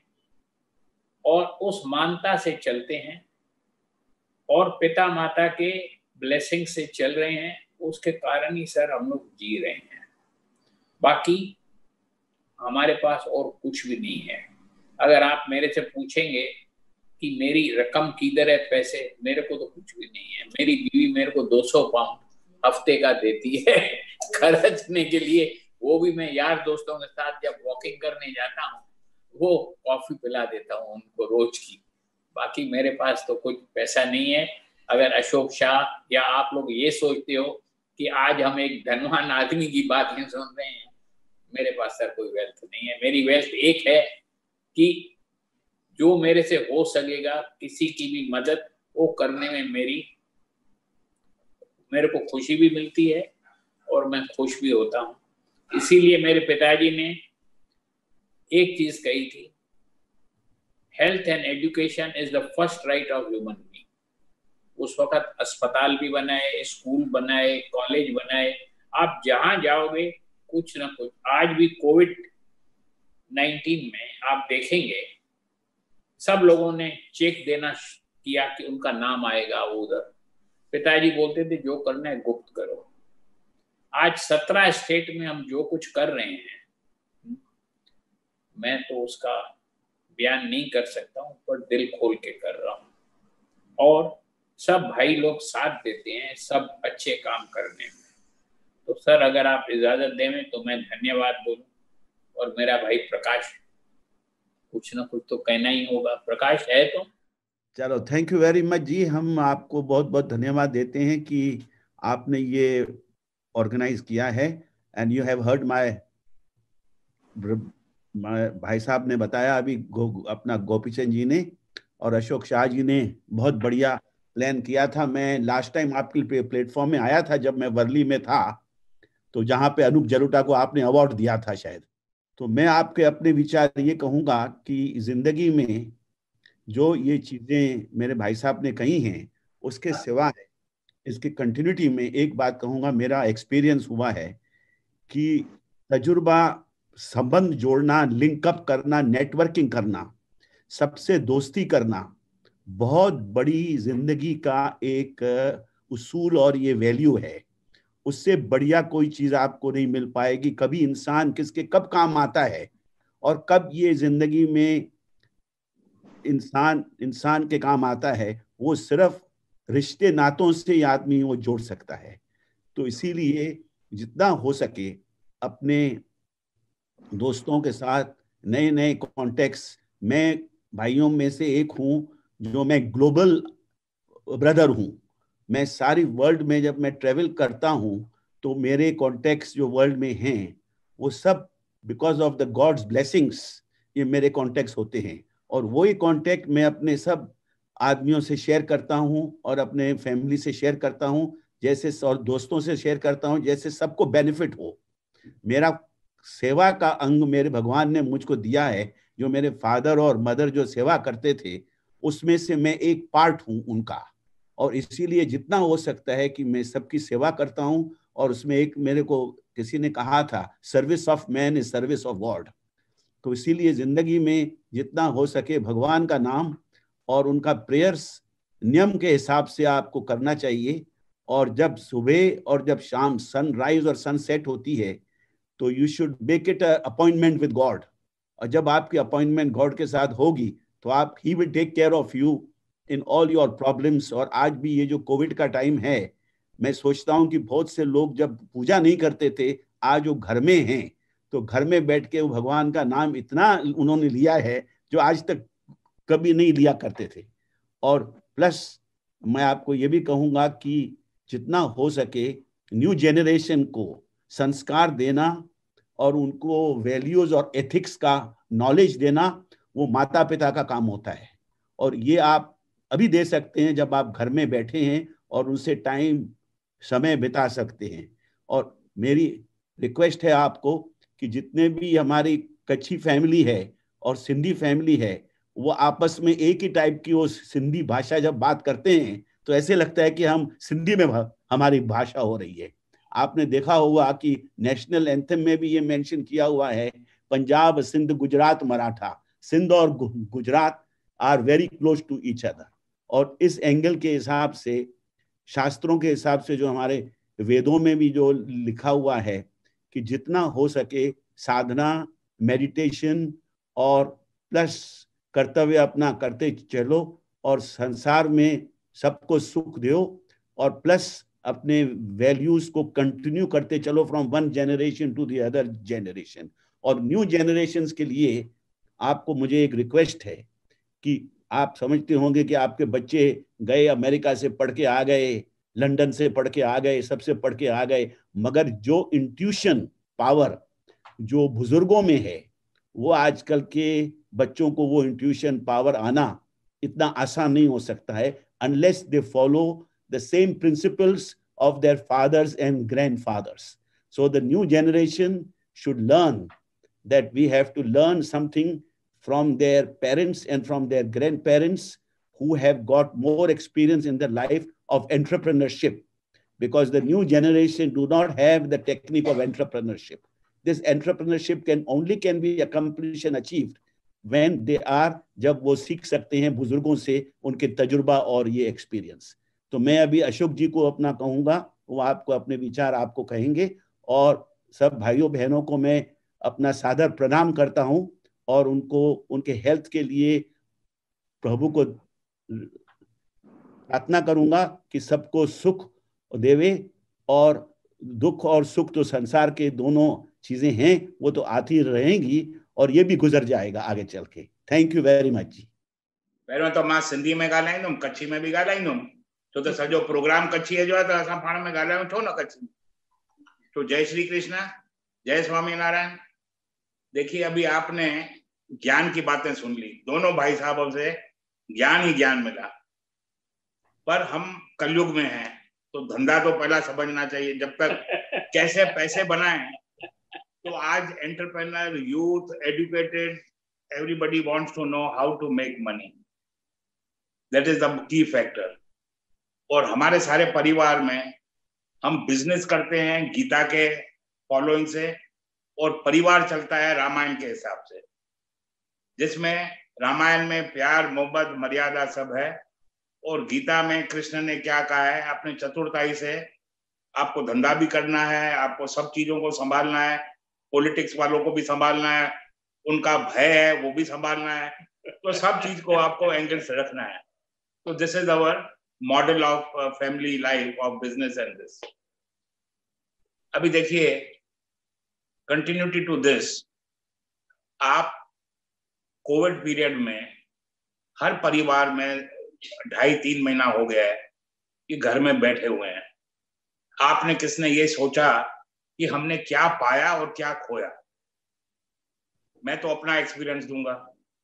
और उस मानता से चलते हैं और पिता माता के ब्लेसिंग से चल रहे हैं। उसके कारण ही सर हम लोग जी रहे हैं। बाकी हमारे पास और कुछ भी नहीं है। अगर आप मेरे से पूछेंगे कि मेरी रकम किधर है, पैसे, मेरे को तो कुछ भी नहीं है। मेरी बीवी मेरे को दो सौ पाउंड हफ्ते का देती है खर्चने के लिए। वो भी मैं यार दोस्तों के साथ जब वॉकिंग करने जाता हूँ, वो कॉफी पिला देता हूँ उनको रोज की। बाकी मेरे पास तो कुछ पैसा नहीं है। अगर अशोक शाह या आप लोग ये सोचते हो कि आज हम एक धनवान आदमी की बातें सुन रहे हैं, मेरे पास सर कोई वेल्थ नहीं है। मेरी वेल्थ एक है कि जो मेरे से हो सकेगा किसी की भी मदद वो करने में मेरी मेरे को खुशी भी मिलती है और मैं खुश भी होता हूँ। इसीलिए मेरे पिताजी ने एक चीज कही थी, health and education is the first right of human being. उस वक्त अस्पताल भी बनाए, स्कूल बनाए, कॉलेज बनाए। आप जहां जाओगे कुछ ना कुछ। आज भी कोविड नाइन्टीन में आप देखेंगे सब लोगों ने चेक देना किया कि उनका नाम आएगा उधर। पिताजी बोलते थे जो करना है गुप्त करो। आज सत्रह स्टेट में हम जो कुछ कर रहे हैं, मैं तो उसका बयान नहीं कर सकता हूं, पर दिल खोल के कर रहा हूं और सब भाई लोग साथ देते हैं सब अच्छे काम करने में। तो सर अगर आप इजाजत दें तो मैं धन्यवाद बोलूं। और मेरा भाई प्रकाश कुछ ना कुछ तो कहना ही होगा। प्रकाश है तो चलो, thank you very much ji. हम आपको बहुत बहुत धन्यवाद देते हैं कि आपने ये ऑर्गेनाइज किया है। And you have heard my भाई साहब ने बताया अभी, गो, अपना गोपीचंद जी ने और अशोक शाह जी ने बहुत बढ़िया प्लान किया था। मैं लास्ट टाइम आपके प्लेटफॉर्म में आया था जब मैं वर्ली में था, तो जहाँ पे अनूप जलोटा को आपने अवार्ड दिया था शायद। तो मैं आपके अपने विचार ये कहूँगा कि जिंदगी में जो ये चीज़ें मेरे भाई साहब ने कही हैं, उसके सिवा है, इसकी कंटिन्यूटी में एक बात कहूँगा, मेरा एक्सपीरियंस हुआ है कि तजुर्बा, संबंध जोड़ना, लिंकअप करना, नेटवर्किंग करना, सबसे दोस्ती करना बहुत बड़ी जिंदगी का एक उसूल और ये वैल्यू है। उससे बढ़िया कोई चीज़ आपको नहीं मिल पाएगी। कभी इंसान किसके कब काम आता है और कब ये जिंदगी में इंसान इंसान के काम आता है, वो सिर्फ रिश्ते नातों से आदमी वो जोड़ सकता है। तो इसीलिए जितना हो सके अपने दोस्तों के साथ नए नए कॉन्टेक्ट्स, मैं भाइयों में से एक हूँ जो मैं ग्लोबल ब्रदर हूँ। मैं सारी वर्ल्ड में जब मैं ट्रेवल करता हूँ तो मेरे कॉन्टेक्ट्स जो वर्ल्ड में हैं वो सब because of the God's blessings ये मेरे कॉन्टेक्ट्स होते हैं। और वही कॉन्टेक्ट मैं अपने सब आदमियों से शेयर करता हूँ और अपने फैमिली से शेयर करता हूँ, जैसे और दोस्तों से शेयर करता हूँ, जैसे सबको बेनिफिट हो। मेरा सेवा का अंग मेरे भगवान ने मुझको दिया है। जो मेरे फादर और मदर जो सेवा करते थे उसमें से मैं एक पार्ट हूँ उनका, और इसीलिए जितना हो सकता है कि मैं सबकी सेवा करता हूँ। और उसमें एक मेरे को किसी ने कहा था, service of man is service of God. तो इसीलिए जिंदगी में जितना हो सके भगवान का नाम और उनका प्रेयर्स नियम के हिसाब से आपको करना चाहिए। और जब सुबह और जब शाम सनराइज और सनसेट होती है तो you should make it appointment with God. और जब आपकी अपॉइंटमेंट गॉड के साथ होगी तो आप he will take care of you in all your problems. और आज भी ये जो कोविड का टाइम है, मैं सोचता हूँ कि बहुत से लोग जब पूजा नहीं करते थे, आज वो घर में हैं तो घर में बैठ के वो भगवान का नाम इतना उन्होंने लिया है जो आज तक कभी नहीं लिया करते थे। और प्लस मैं आपको ये भी कहूँगा कि जितना हो सके न्यू जेनरेशन को संस्कार देना और उनको वैल्यूज और एथिक्स का नॉलेज देना, वो माता पिता का काम होता है। और ये आप अभी दे सकते हैं जब आप घर में बैठे हैं और उनसे टाइम समय बिता सकते हैं। और मेरी रिक्वेस्ट है आपको कि जितने भी हमारी कच्छी फैमिली है और सिंधी फैमिली है, वो आपस में एक ही टाइप की वो सिंधी भाषा जब बात करते हैं तो ऐसे लगता है कि हम सिंधी में हमारी भाषा हो रही है। आपने देखा होगा कि नेशनल एंथम में भी ये मेंशन किया हुआ है, पंजाब सिंध गुजरात मराठा, सिंध और Gujarat are very close to each other. और इस एंगल के हिसाब से, शास्त्रों के हिसाब से, जो हमारे वेदों में भी जो लिखा हुआ है कि जितना हो सके साधना, मेडिटेशन और प्लस कर्तव्य अपना करते चलो और संसार में सबको सुख दो, और प्लस अपने वैल्यूज को कंटिन्यू करते चलो from one generation to the other generation. और न्यू जनरेशन्स के लिए आपको मुझे एक रिक्वेस्ट है कि आप समझते होंगे कि आपके बच्चे गए अमेरिका से पढ़ के आ गए, लंदन से पढ़ के आ गए, सबसे पढ़ के आ गए, मगर जो इंट्यूशन पावर जो बुजुर्गों में है, वो आजकल के बच्चों को वो इंट्यूशन पावर आना इतना आसान नहीं हो सकता है unless they follow the same principles of their fathers and grandfathers. So the new generation should learn that we have to learn something from their parents and from their grandparents who have got more experience in the life of entrepreneurship, because the new generation do not have the technique of entrepreneurship. This entrepreneurship can only can be accomplished and achieved when they are, जब वो सीख सकते हैं बुजुर्गों से उनके तजुर्बा और ये एक्सपीरियंस। तो मैं अभी अशोक जी को अपना कहूंगा, वो आपको अपने विचार आपको कहेंगे। और सब भाइयों बहनों को मैं अपना सादर प्रणाम करता हूं और उनको उनके हेल्थ के लिए प्रभु को प्रार्थना करूंगा कि सबको सुख देवे। और दुख और सुख तो संसार के दोनों चीजें हैं, वो तो आती रहेंगी और ये भी गुजर जाएगा आगे चल के। Thank you very much ji. पहिरियों तो मां सिंधी में ॻाल्हाईंदुमि, कच्छी में भी ॻाल्हाईंदुमि, छो त सॼो प्रोग्राम कच्छीअ जो आहे, त असां पाण में ॻाल्हायूं छो न कच्छी में। तो जय श्री कृष्ण, जय स्वामी नारायण। देखिए, अभी आपने ज्ञान की बातें सुन ली, दोनों भाई साहबों से ज्ञान ही ज्ञान मिला। पर हम कलयुग में हैं तो धंधा तो पहला समझना चाहिए, जब तक कैसे पैसे बनाएं। तो आज entrepreneur, youth, educated, everybody wants to know how to make money. That is the key factor. और हमारे सारे परिवार में हम बिजनेस करते हैं गीता के फॉलोइंग से, और परिवार चलता है रामायण के हिसाब से, जिसमें रामायण में प्यार, मोहब्बत, मर्यादा सब है, और गीता में कृष्ण ने क्या कहा है, अपने चतुरताई से आपको धंधा भी करना है, आपको सब चीजों को संभालना है, पॉलिटिक्स वालों को भी संभालना है, उनका भय है वो भी संभालना है, तो सब चीज को आपको एंगल से रखना है। तो this is our model of family life of business and this. अभी देखिए, कंटिन्यूटी टू दिस, आप कोविड पीरियड में हर परिवार में ढाई तीन महीना हो गया है कि घर में बैठे हुए हैं। आपने किसने ये सोचा कि हमने क्या पाया और क्या खोया? मैं तो अपना एक्सपीरियंस दूंगा,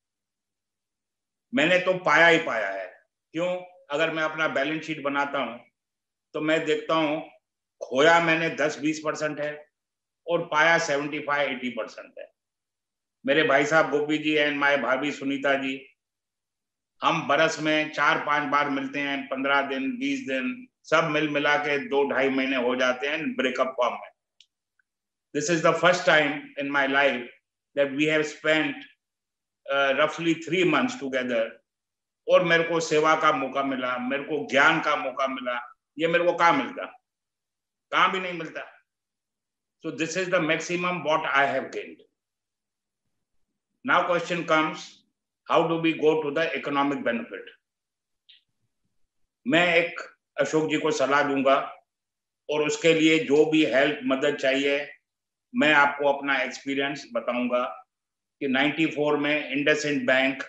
मैंने तो पाया ही पाया है। क्यों? अगर मैं अपना बैलेंस शीट बनाता हूं तो मैं देखता हूं खोया मैंने दस बीस परसेंट है और पाया सेवेंटी फाइव एटी परसेंट है। मेरे भाई साहब गोपी जी एंड माय भाभी सुनीता जी, हम बरस में चार पांच बार मिलते हैं, पंद्रह दिन बीस दिन सब मिल मिला के दो ढाई महीने हो जाते हैं ब्रेकअप फॉर्म में। This is the first time in my life that we have spent uh, roughly three months together, और मेरे को सेवा का मौका मिला, मेरे को ज्ञान का मौका मिला। ये मेरे को कहाँ मिलता? कहाँ भी नहीं मिलता। So this is the maximum what I have gained. Now question comes, how do we go to the economic benefit? मैं एक अशोक जी को सलाह दूंगा, और उसके लिए जो भी हेल्प मदद चाहिए मैं आपको अपना एक्सपीरियंस बताऊंगा कि चौरानवे में इंडसइंड बैंक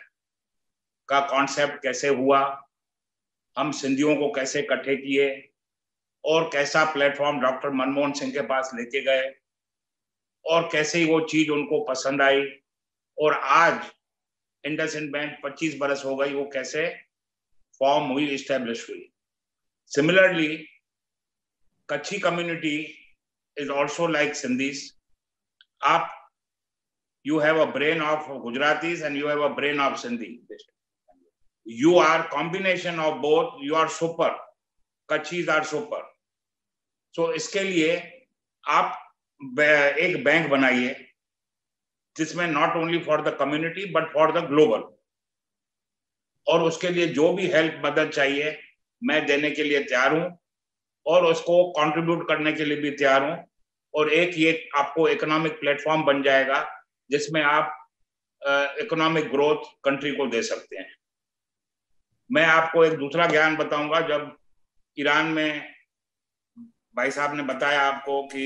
का कॉन्सेप्ट कैसे हुआ, हम सिंधियों को कैसे इकट्ठे किए, और कैसा प्लेटफॉर्म डॉक्टर मनमोहन सिंह के पास लेके गए और कैसे ही वो चीज उनको पसंद आई और आज इंडसइंड बैंक पच्चीस बरस हो गई वो कैसे फॉर्म हुई, इस्टेब्लिश हुई। Similarly Kutchi community is also like Sindhis. आप you have a brain of Gujaratis and you have a brain of Sindhi. You are combination of both. You are super. Kachis are super. So इसके लिए आप एक bank बनाइए जिसमें not only for the community but for the global, और उसके लिए जो भी हेल्प मदद चाहिए मैं देने के लिए तैयार हूं और उसको कंट्रीब्यूट करने के लिए भी तैयार हूं। और एक ये आपको इकोनॉमिक प्लेटफॉर्म बन जाएगा जिसमें आप इकोनॉमिक ग्रोथ कंट्री को दे सकते हैं। मैं आपको एक दूसरा ज्ञान बताऊंगा। जब ईरान में भाई साहब ने बताया आपको कि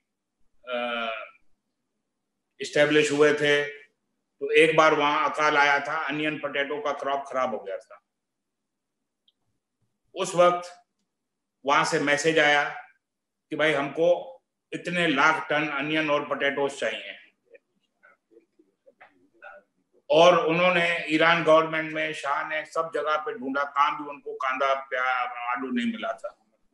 इस्टेब्लिश हुए थे तो एक बार वहां अकाल आया था, अनियन पोटैटो का क्रॉप खराब हो गया था। उस वक्त वहां से मैसेज आया कि भाई हमको इतने लाख टन अनियन और पोटैटोस चाहिए, और उन्होंने ईरान गवर्नमेंट में शाह ने सब जगह पे ढूंढा, कहां भी उनको कांदा प्याज आलू नहीं मिला था।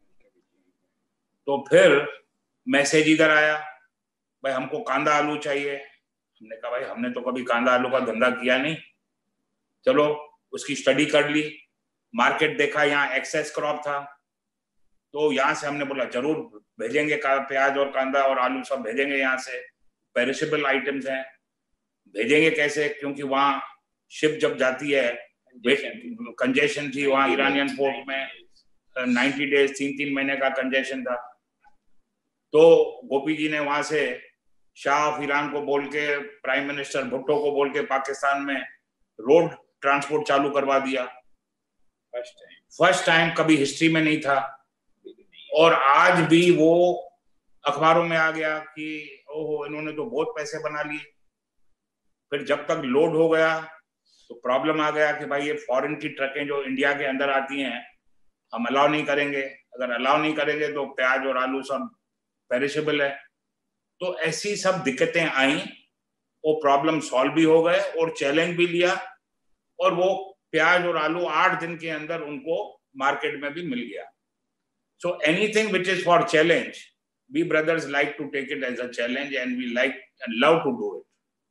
तो फिर मैसेज इधर आया, भाई हमको कांदा आलू चाहिए। हमने कहा भाई हमने तो कभी कांदा आलू का धंधा किया नहीं, चलो उसकी स्टडी कर ली, मार्केट देखा, यहाँ एक्सेस क्रॉप था, तो यहाँ से हमने बोला जरूर भेजेंगे, प्याज और कांदा और आलू सब भेजेंगे, यहाँ से पेरिशेबल आइटम्स हैं। भेजेंगे कैसे, क्योंकि वहाँ शिप जब जाती है कंजेशन थी वहाँ ईरानियन पोर्ट में, नाइन्टी डेज तीन तीन महीने का कंजेशन था। तो गोपी जी ने वहां से शाह ऑफ ईरान को बोल के, प्राइम मिनिस्टर भुट्टो को बोल के पाकिस्तान में रोड ट्रांसपोर्ट चालू करवा दिया। फर्स्ट टाइम फर्स्ट टाइम कभी हिस्ट्री में नहीं था। और आज भी वो अखबारों में आ गया कि ओहो इन्होंने तो बहुत पैसे बना लिए। फिर जब तक लोड हो गया तो प्रॉब्लम आ गया कि भाई ये फॉरेन की ट्रकें जो इंडिया के अंदर आती हैं हम अलाउ नहीं करेंगे, अगर अलाउ नहीं करेंगे तो प्याज और आलू सब पेरिशेबल है। तो ऐसी सब दिक्कतें आई, वो प्रॉब्लम सॉल्व भी हो गए और चैलेंज भी लिया, और वो प्याज और आलू आठ दिन के अंदर उनको मार्केट में भी मिल गया। So anything which is for challenge, we brothers like to take it as a challenge and we like and love to do it.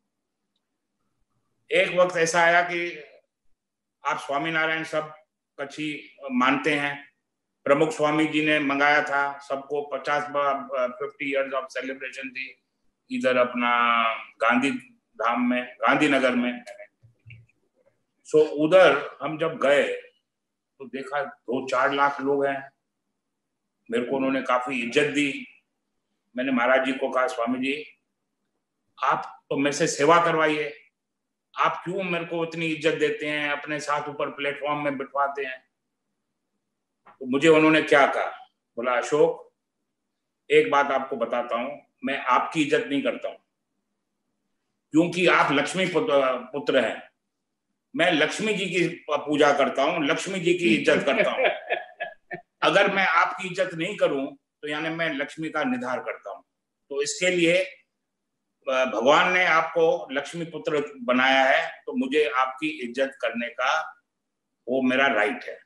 एक वक्त ऐसा आया कि आप स्वामीनारायण सब कच्छी मानते हैं, प्रमुख स्वामी जी ने मंगाया था सबको, पचास फिफ्टी इयर्स ऑफ सेलिब्रेशन थी इधर अपना गांधी धाम में, गांधीनगर में। सो उधर हम जब गए तो देखा दो चार लाख लोग हैं। मेरे को उन्होंने काफी इज्जत दी। मैंने महाराज जी को कहा स्वामी जी आप तो मेरे से सेवा करवाइए, आप क्यों मेरे को इतनी इज्जत देते हैं, अपने साथ ऊपर प्लेटफॉर्म में बिठवाते हैं। तो मुझे उन्होंने क्या कहा, बोला अशोक एक बात आपको बताता हूं, मैं आपकी इज्जत नहीं करता हूं क्योंकि आप लक्ष्मी पुत्र हैं, मैं लक्ष्मी जी की पूजा करता हूं, लक्ष्मी जी की इज्जत करता हूं। अगर मैं आपकी इज्जत नहीं करूं तो यानी मैं लक्ष्मी का निधार करता हूं। तो इसके लिए भगवान ने आपको लक्ष्मी पुत्र बनाया है, तो मुझे आपकी इज्जत करने का वो मेरा राइट है।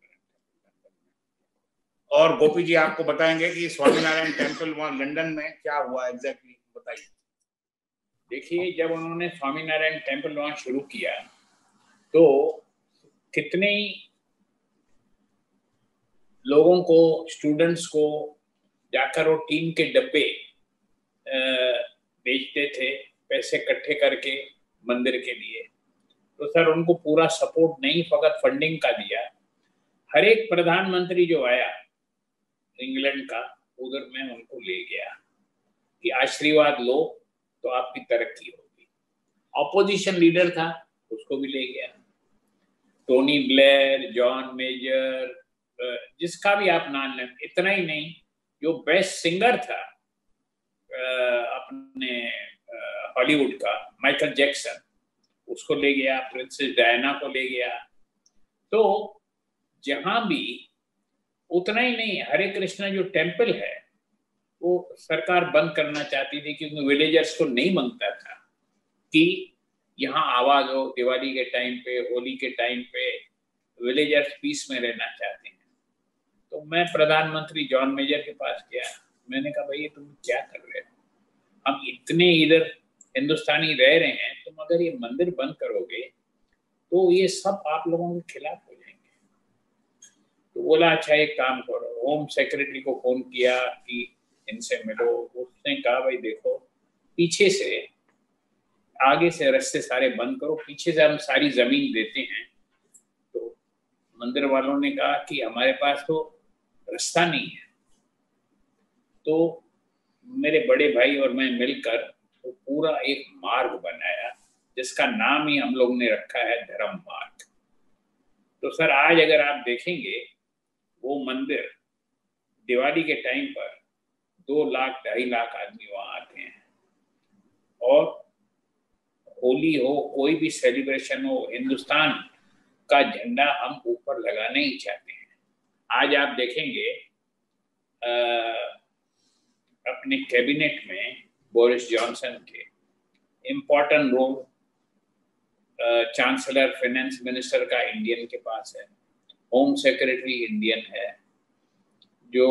और गोपी जी आपको बताएंगे कि स्वामीनारायण टेम्पल वहां लंदन में क्या हुआ एग्जैक्टली, बताइए। देखिए जब उन्होंने स्वामीनारायण टेम्पल वहां शुरू किया तो कितने लोगों को, स्टूडेंट्स को जाकर वो टीम के डब्बे बेचते थे पैसे इकट्ठे करके मंदिर के लिए। तो सर उनको पूरा सपोर्ट नहीं फकत फंडिंग का दिया। हर एक प्रधानमंत्री जो आया इंग्लैंड का उधर में उनको ले गया कि आशीर्वाद लो तो आपकी तरक्की होगी। ऑपोजिशन लीडर था उसको भी ले गया, टोनी ब्लेयर, जॉन मेजर, जिसका भी आप नाम लें। इतना ही नहीं, जो बेस्ट सिंगर था अपने हॉलीवुड का, माइकल जैक्सन, उसको ले गया, प्रिंसेस डायना को ले गया। तो जहां भी उतना ही नहीं, हरे कृष्णा जो टेम्पल है वो सरकार बंद करना चाहती थी, क्योंकि विलेजर्स को नहीं मांगता था कि यहाँ आवाज हो। दिवाली के टाइम पे, होली के टाइम पे विलेजर्स पीस में रहना चाहते हैं। तो मैं प्रधानमंत्री जॉन मेजर के पास गया, मैंने कहा भाई तुम क्या कर रहे हो, हम इतने इधर हिंदुस्तानी रह रहे हैं, तुम अगर ये मंदिर बंद करोगे तो ये सब आप लोगों के खिलाफ हो जाएंगे। तो बोला अच्छा एक काम करो, होम सेक्रेटरी को फोन किया कि इनसे मिलो। उसने कहा भाई देखो, पीछे से, आगे से रास्ते सारे बंद करो, पीछे से हम सारी जमीन देते हैं। तो मंदिर वालों ने कहा कि हमारे पास तो रास्ता नहीं है। तो मेरे बड़े भाई और मैं मिलकर तो पूरा एक मार्ग बनाया, जिसका नाम ही हम लोग ने रखा है धर्म मार्ग। तो सर आज अगर आप देखेंगे वो मंदिर, दिवाली के टाइम पर दो लाख ढाई लाख आदमी वहां आते हैं, और होली हो, कोई भी सेलिब्रेशन हो, हिंदुस्तान का झंडा हम ऊपर लगाना ही चाहते हैं। आज आप देखेंगे आ, अपने कैबिनेट में बोरिस जॉनसन के important role, chancellor, finance minister का इंडियन के पास है, होम सेक्रेटरी इंडियन है, जो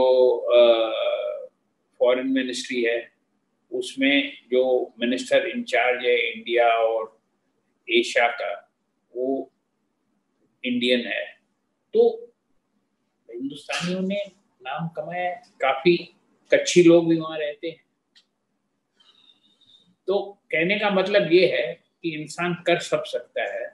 फॉरेन मिनिस्ट्री है उसमें जो मिनिस्टर इंचार्ज है इंडिया और एशिया का, वो इंडियन है। तो हिंदुस्तानियों ने नाम कमाया, काफी कच्छी लोग भी वहां रहते हैं। तो कहने का मतलब ये है कि इंसान कर सब सकता है,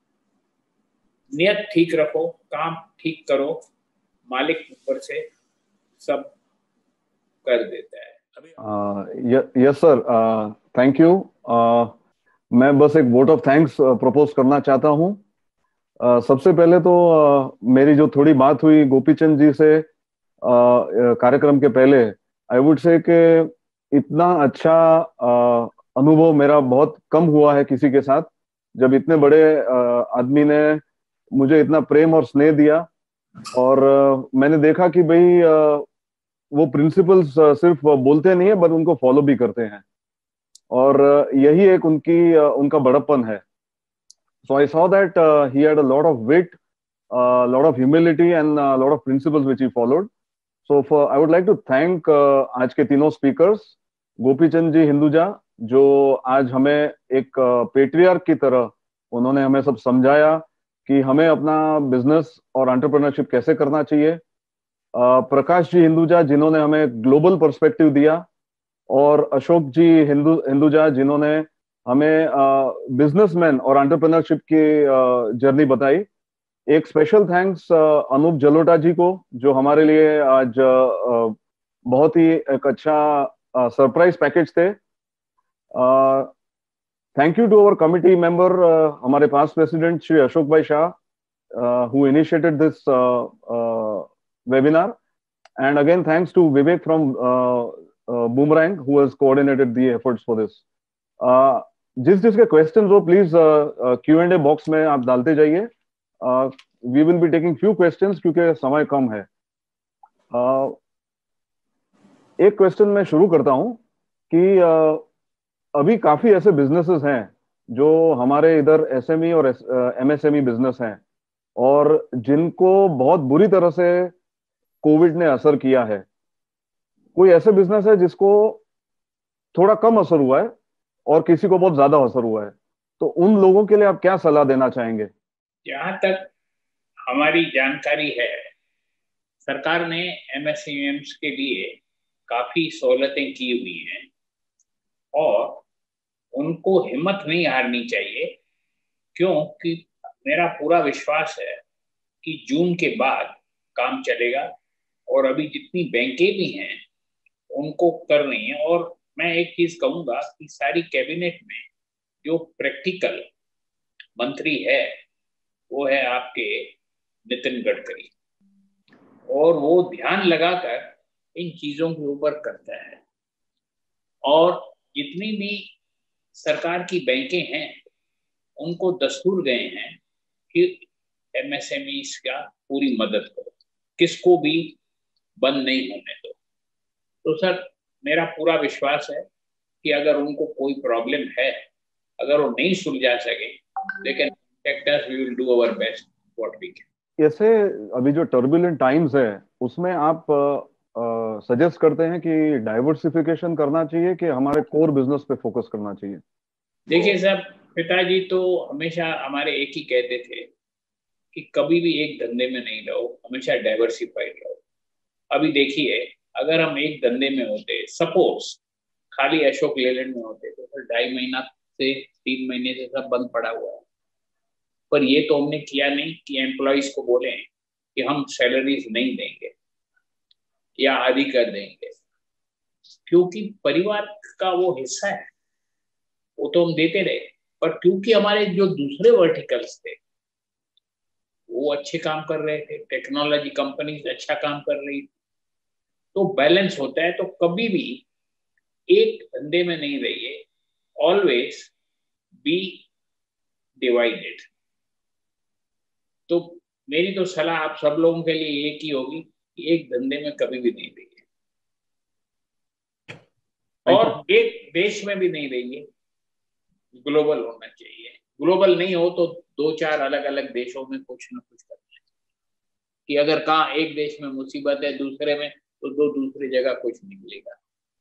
नियत ठीक रखो, काम ठीक करो, मालिक ऊपर से सब कर देता है। Yes sir, thank you. मैं बस एक वोट ऑफ थैंक्स प्रपोज करना चाहता हूँ। uh, सबसे पहले तो uh, मेरी जो थोड़ी बात हुई गोपीचंद जी से uh, कार्यक्रम के पहले, आई वुड से कि इतना अच्छा uh, अनुभव मेरा बहुत कम हुआ है किसी के साथ, जब इतने बड़े uh, आदमी ने मुझे इतना प्रेम और स्नेह दिया। और uh, मैंने देखा कि भाई uh, वो प्रिंसिपल्स सिर्फ बोलते नहीं है बट उनको फॉलो भी करते हैं, और यही एक उनकी उनका बड़प्पन है। So I saw that he had a lot of wit, lot of humility and lot of principles which he followed. So for I would like to thank आज के तीनों स्पीकर्स, गोपीचंद जी हिंदुजा, जो आज हमें एक पेट्रियार्क की तरह उन्होंने हमें सब समझाया कि हमें अपना बिजनेस और एंटरप्रेन्योरशिप कैसे करना चाहिए। Uh, प्रकाश जी हिंदुजा, जिन्होंने हमें ग्लोबल पर्सपेक्टिव दिया, और अशोक जी हिंदू हिंदुजा, जिन्होंने हमें बिजनेसमैन uh, और एंटरप्रेन्योरशिप की जर्नी uh, बताई। एक special thanks uh, Anup Jalota ji को, जो हमारे लिए आज uh, बहुत ही एक अच्छा सरप्राइज uh, पैकेज थे। Thank you to our committee member, हमारे पास president Shri Ashok bhai Shah, who initiated this webinar, and again thanks to Vivek from uh, uh, Boomerang, who has coordinated the efforts for this. uh, जिस जिसके questions हो please Q and A box में आप डालते जाइए। uh, we will be taking few questions क्योंकि समय कम है। uh, एक क्वेश्चन मैं शुरू करता हूं कि uh, अभी काफी ऐसे बिजनेसेस हैं जो हमारे इधर एसएमई और एमएसएमई बिजनेस हैं, और जिनको बहुत बुरी तरह से कोविड ने असर किया है। कोई ऐसे बिजनेस है जिसको थोड़ा कम असर हुआ है और किसी को बहुत ज्यादा असर हुआ है, तो उन लोगों के लिए आप क्या सलाह देना चाहेंगे? जहां तक हमारी जानकारी है, सरकार ने एमएसएमईज के लिए काफी सहूलतें की हुई हैं, और उनको हिम्मत नहीं हारनी चाहिए, क्योंकि मेरा पूरा विश्वास है कि जून के बाद काम चलेगा, और अभी जितनी बैंकें भी हैं उनको कर रही हैं। और मैं एक चीज कहूंगा कि सारी कैबिनेट में जो प्रैक्टिकल मंत्री है वो है आपके नितिन गडकरी, और वो ध्यान लगाकर इन चीजों के ऊपर करता है। और जितनी भी सरकार की बैंकें हैं उनको दस्तूर गए हैं कि एमएसएमईज का पूरी मदद करो। किसको भी बंद नहीं होने दो। तो सर मेरा पूरा विश्वास है कि अगर उनको कोई प्रॉब्लम है, अगर वो नहीं सुलझा सके, they can contact us, we will do our best what we can। ऐसे अभी जो टर्बुलेंट टाइम्स है उसमें आप सजेस्ट करते हैं कि डाइवर्सिफिकेशन करना चाहिए कि हमारे कोर बिजनेस पे फोकस करना चाहिए? देखिए सर, पिताजी तो हमेशा हमारे एक ही कहते थे कि कभी भी एक धंधे में नहीं रहो, हमेशा डाइवर्सिफाइड रहो। अभी देखिए, अगर हम एक धंधे में होते, सपोज खाली अशोक लेलैंड में होते, तो फिर ढाई महीना से तीन महीने से सब बंद पड़ा हुआ है। पर ये तो हमने किया नहीं कि एम्प्लॉइज को बोले कि हम सैलरीज नहीं देंगे या आदि कर देंगे, क्योंकि परिवार का वो हिस्सा है, वो तो हम देते रहे। पर क्योंकि हमारे जो दूसरे वर्टिकल्स थे वो अच्छे काम कर रहे थे, टेक्नोलॉजी कंपनीज अच्छा काम कर रही थी, तो बैलेंस होता है। तो कभी भी एक धंधे में नहीं रहिए, ऑलवेज बी डिवाइडेड। तो मेरी तो सलाह आप सब लोगों के लिए एक ही होगी कि एक धंधे में कभी भी नहीं रहिए, और एक देश में भी नहीं रहिए, ग्लोबल होना चाहिए। ग्लोबल नहीं हो तो दो चार अलग अलग देशों में कुछ ना कुछ करना चाहिए, कि अगर कहाँ एक देश में मुसीबत है दूसरे में, तो दो दूसरी जगह कुछ निकलेगा।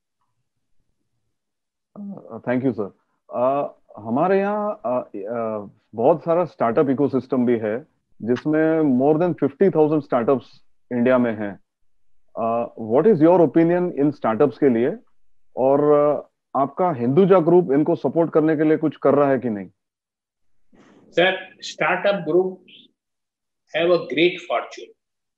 Thank you sir. हमारे यहाँ uh, uh, बहुत सारा स्टार्टअप इकोसिस्टम भी है जिसमें more than fifty thousand startups India में हैं। व्हाट इज योर ओपिनियन इन स्टार्टअप्स के लिए, और uh, आपका हिंदुजा ग्रुप इनको सपोर्ट करने के लिए कुछ कर रहा है कि नहीं? Sir, startup group have a great fortune.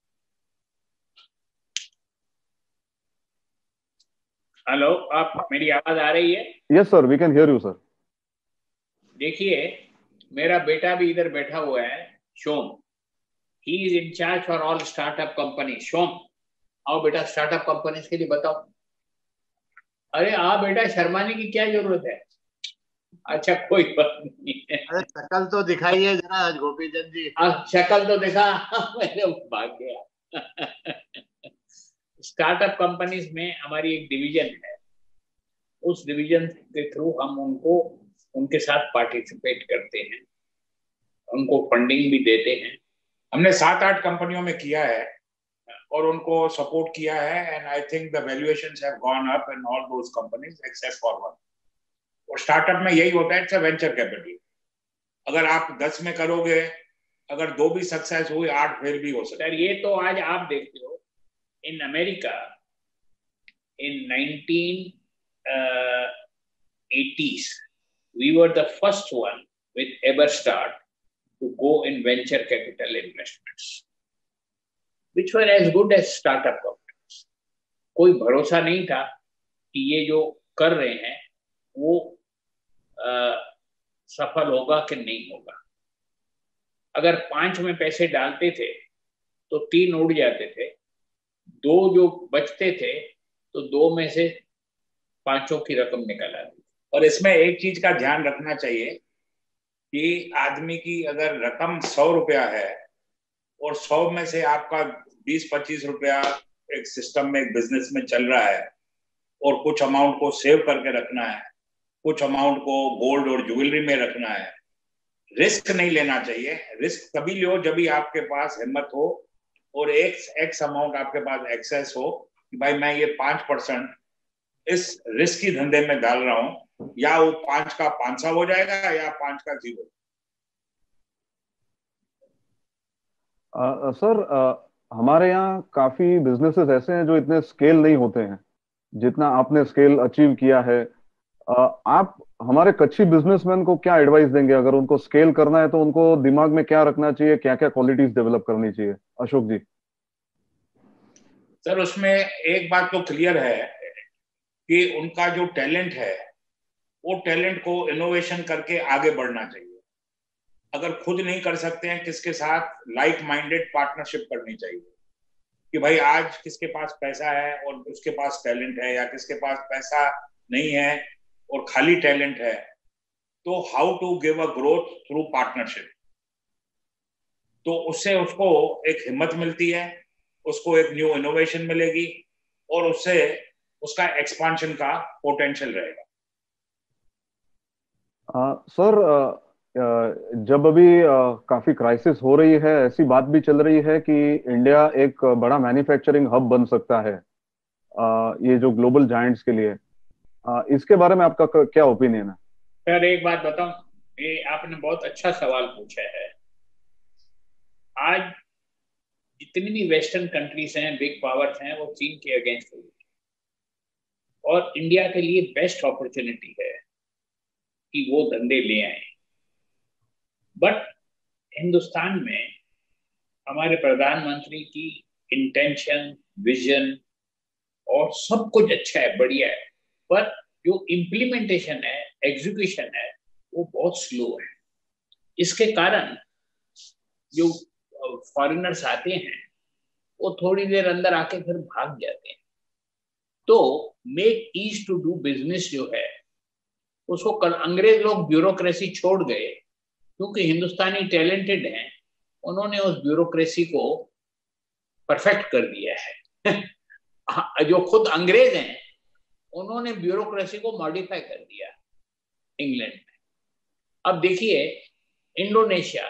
Hello, आप मेरी आवाज आ रही है? Yes sir, we can hear you sir. देखिए, मेरा बेटा भी इधर बैठा हुआ है, Shom. He is in charge for all startup company. Shom, आओ बेटा, स्टार्टअप कंपनीज के लिए बताओ। अरे हाँ बेटा, शर्माने की क्या जरूरत है? अच्छा, कोई बात नहीं है। अरे शक्ल तो दिखाइए जरा गोपीचंद जी। अब शक्ल तो दिखा। मैंने भाग गया। स्टार्टअप कंपनीज में हमारी एक डिवीजन है, उस डिवीजन के थ्रू हम उनको उनके साथ पार्टिसिपेट करते हैं, उनको फंडिंग भी देते हैं। हमने सात आठ कंपनियों में किया है और उनको सपोर्ट किया है, and I think the valuations have gone up in all those companies except for one. और स्टार्टअप में यही होता है, इट्स अ वेंचर कैपिटल। अगर आप दस में करोगे, अगर दो भी सक्सेस हुई, आठ फेल भी हो सकता है। ये तो आज आप देखते हो, in America in nineteen eighties we were the first one with Everstart to go in venture capital investments, which were as good as startup companies. कोई भरोसा नहीं था कि ये जो कर रहे हैं वो आ, सफल होगा कि नहीं होगा। अगर पांच में पैसे डालते थे तो तीन उड़ जाते थे, दो जो बचते थे तो दो में से पांचों की रकम निकल आती। और इसमें एक चीज का ध्यान रखना चाहिए कि आदमी की अगर रकम सौ रुपया है और सौ में से आपका बीस पच्चीस रुपया एक सिस्टम में, एक बिजनेस में चल रहा है, और कुछ अमाउंट को सेव करके रखना है, कुछ अमाउंट को गोल्ड और ज्वेलरी में रखना है, रिस्क नहीं लेना चाहिए। रिस्क तभी लो जब भी आपके पास हिम्मत हो और एक एक्स अमाउंट आपके पास एक्सेस हो कि भाई मैं ये पांच परसेंट इस रिस्की धंधे में डाल रहा हूं, या वो पांच का पांच सौ हो जाएगा या पांच का जीरो। सर, हमारे यहाँ काफी बिजनेसेस ऐसे हैं जो इतने स्केल नहीं होते हैं जितना आपने स्केल अचीव किया है। uh, आप हमारे कच्ची बिजनेसमैन को क्या एडवाइस देंगे? अगर उनको स्केल करना है तो उनको दिमाग में क्या रखना चाहिए, क्या क्या क्वालिटीज डेवलप करनी चाहिए? अशोक जी। सर, उसमें एक बात तो क्लियर है कि उनका जो टैलेंट है वो टैलेंट को इनोवेशन करके आगे बढ़ना चाहिए। अगर खुद नहीं कर सकते हैं, किसके साथ लाइक माइंडेड पार्टनरशिप करनी चाहिए कि भाई आज किसके पास पैसा है और उसके पास टैलेंट है, या किसके पास पैसा नहीं है और खाली टैलेंट है, तो how to give a growth through partnership. तो उससे उसको एक हिम्मत मिलती है उसको एक न्यू इनोवेशन मिलेगी और उससे उसका एक्सपांशन का पोटेंशियल रहेगा। सर, जब अभी आ, काफी क्राइसिस हो रही है, ऐसी बात भी चल रही है कि इंडिया एक बड़ा मैन्युफैक्चरिंग हब बन सकता है आ, ये जो ग्लोबल जायंट्स के लिए। आ, इसके बारे में आपका क्या ओपिनियन है? सर एक बात बताऊं, ये आपने बहुत अच्छा सवाल पूछा है। आज जितनी भी वेस्टर्न कंट्रीज हैं, बिग पावर्स हैं, वो चीन के अगेंस्ट हुई और इंडिया के लिए बेस्ट अपॉर्चुनिटी है कि वो धंधे ले आए। बट हिंदुस्तान में हमारे प्रधानमंत्री की इंटेंशन, विजन और सब कुछ अच्छा है, बढ़िया है, पर जो इम्प्लीमेंटेशन है, एग्जीक्यूशन है, वो बहुत स्लो है। इसके कारण जो फॉरेनर्स आते हैं वो थोड़ी देर अंदर आके फिर भाग जाते हैं। तो make ease to do business जो है उसको कल अंग्रेज लोग ब्यूरोक्रेसी छोड़ गए, क्योंकि हिंदुस्तानी टैलेंटेड हैं, उन्होंने उस ब्यूरोक्रेसी को परफेक्ट कर दिया है। जो खुद अंग्रेज हैं उन्होंने ब्यूरोक्रेसी को मॉडिफाई कर दिया इंग्लैंड में। अब देखिए, इंडोनेशिया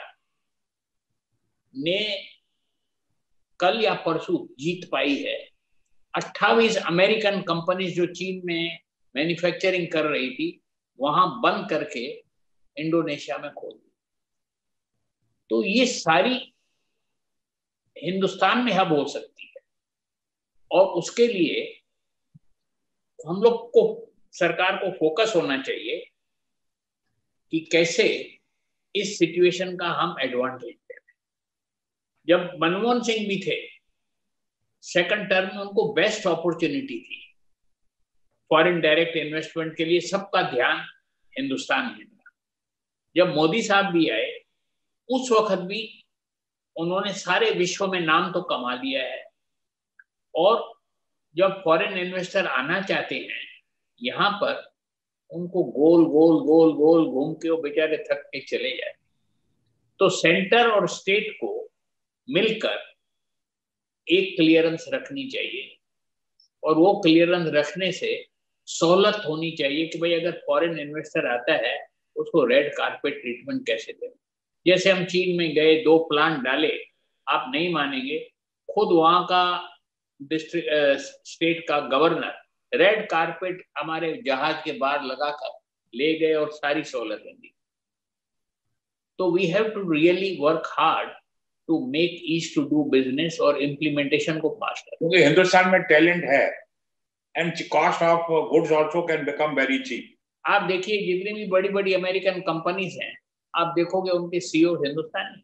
ने कल या परसों जीत पाई है। अट्ठाईस अमेरिकन कंपनीज जो चीन में मैन्युफैक्चरिंग कर रही थी वहां बंद करके इंडोनेशिया में खोल दी। तो ये सारी हिंदुस्तान में हब हो सकती है और उसके लिए हम लोग को, सरकार को फोकस होना चाहिए कि कैसे इस सिचुएशन का हम एडवांटेज लें। जब मनमोहन सिंह भी थे सेकंड टर्म में, उनको बेस्ट अपॉर्चुनिटी थी फॉरेन डायरेक्ट इन्वेस्टमेंट के लिए, सबका ध्यान हिंदुस्तान में था। जब मोदी साहब भी आए उस वक्त भी उन्होंने सारे विश्व में नाम तो कमा लिया है, और जब फॉरेन इन्वेस्टर आना चाहते हैं यहाँ पर, उनको गोल गोल गोल गोल घूम के वो बेचारे थक के चले जाए। तो सेंटर और स्टेट को मिलकर एक क्लियरेंस रखनी चाहिए, और वो क्लियरेंस रखने से सहूलत होनी चाहिए कि भाई अगर फॉरेन इन्वेस्टर आता है उसको रेड कारपेट ट्रीटमेंट कैसे दें। जैसे हम चीन में गए, दो प्लांट डाले, आप नहीं मानेंगे, खुद वहां का डिस्ट्रिक्ट स्टेट का गवर्नर रेड कारपेट हमारे जहाज के बाहर लगाकर ले गए और सारी सहूलतें दी। तो we have to really work hard to make ease to do business और इम्प्लीमेंटेशन को फास्ट कर, क्योंकि हिंदुस्तान में टैलेंट है and cost of goods also can become very cheap. आप देखिए जितनी भी बड़ी बड़ी अमेरिकन कंपनीज हैं, आप देखोगे उनके सीईओ हिंदुस्तानी।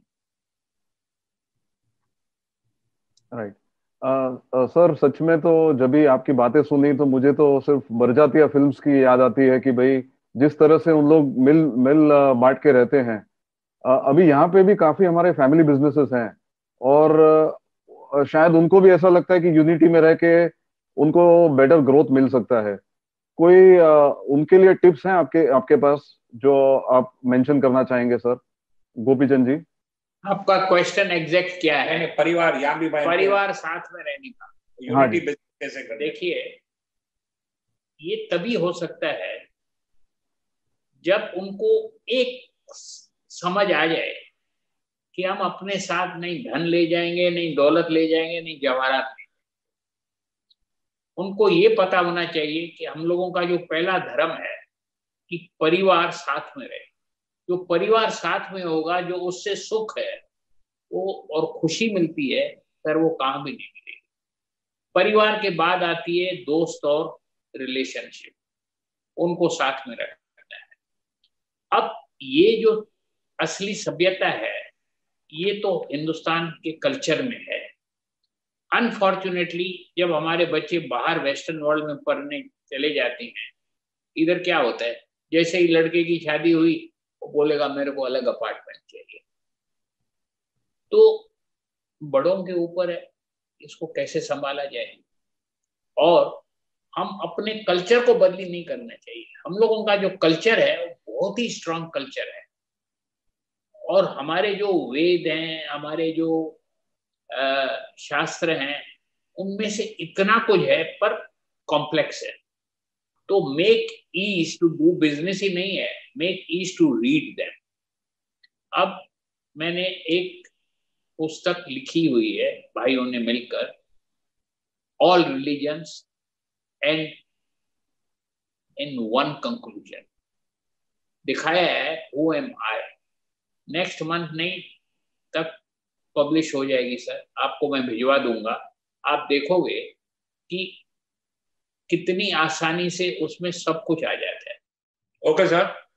राइट। सर, सच में तो जब भी आपकी बातें सुनी तो मुझे तो सिर्फ बरजातिया फिल्म्स की याद आती है कि भाई जिस तरह से उन लोग मिल मिल uh, बांट के रहते हैं। uh, अभी यहाँ पे भी काफी हमारे फैमिली बिजनेसेस हैं, और uh, शायद उनको भी ऐसा लगता है कि यूनिटी में रह के उनको बेटर ग्रोथ मिल सकता है। कोई uh, उनके लिए टिप्स हैं आपके आपके पास जो आप मेंशन करना चाहेंगे सर? गोपीचंद जी, आपका क्वेश्चन एग्जैक्ट क्या है? परिवार, यहाँ भी परिवार साथ में रहने का यूनिटी कैसे करें? देखिए, ये तभी हो सकता है जब उनको एक समझ आ जाए कि हम अपने साथ नहीं धन ले जाएंगे, नहीं दौलत ले जाएंगे, नहीं जवाहरात ले। उनको ये पता होना चाहिए कि हम लोगों का जो पहला धर्म है कि परिवार साथ में रहे। जो परिवार साथ में होगा, जो उससे सुख है वो और खुशी मिलती है, फिर वो कहाँ भी नहीं मिलेगी। परिवार के बाद आती है दोस्त और रिलेशनशिप, उनको साथ में रखना है। अब ये जो असली सभ्यता है ये तो हिंदुस्तान के कल्चर में है। अनफॉर्चुनेटली जब हमारे बच्चे बाहर वेस्टर्न वर्ल्ड में पढ़ने चले जाते हैं, इधर क्या होता है, जैसे ही लड़के की शादी हुई वो बोलेगा मेरे को अलग अपार्टमेंट चाहिए। तो बड़ों के ऊपर है इसको कैसे संभाला जाए, और हम अपने कल्चर को बदली नहीं करना चाहिए। हम लोगों का जो कल्चर है वो बहुत ही स्ट्रांग कल्चर है, और हमारे जो वेद हैं, हमारे जो शास्त्र हैं, उनमें से इतना कुछ है पर कॉम्प्लेक्स है। तो make ease to do business ही नहीं है, make ease to read them. अब मैंने एक पुस्तक लिखी हुई है भाइयों ने मिलकर, all religions and in one conclusion, दिखाया है who am I. Next month नहीं तक पब्लिश हो जाएगी सर, आपको मैं भिजवा दूंगा। आप देखोगे कि कितनी आसानी से उसमें सब कुछ आ जाता है। Okay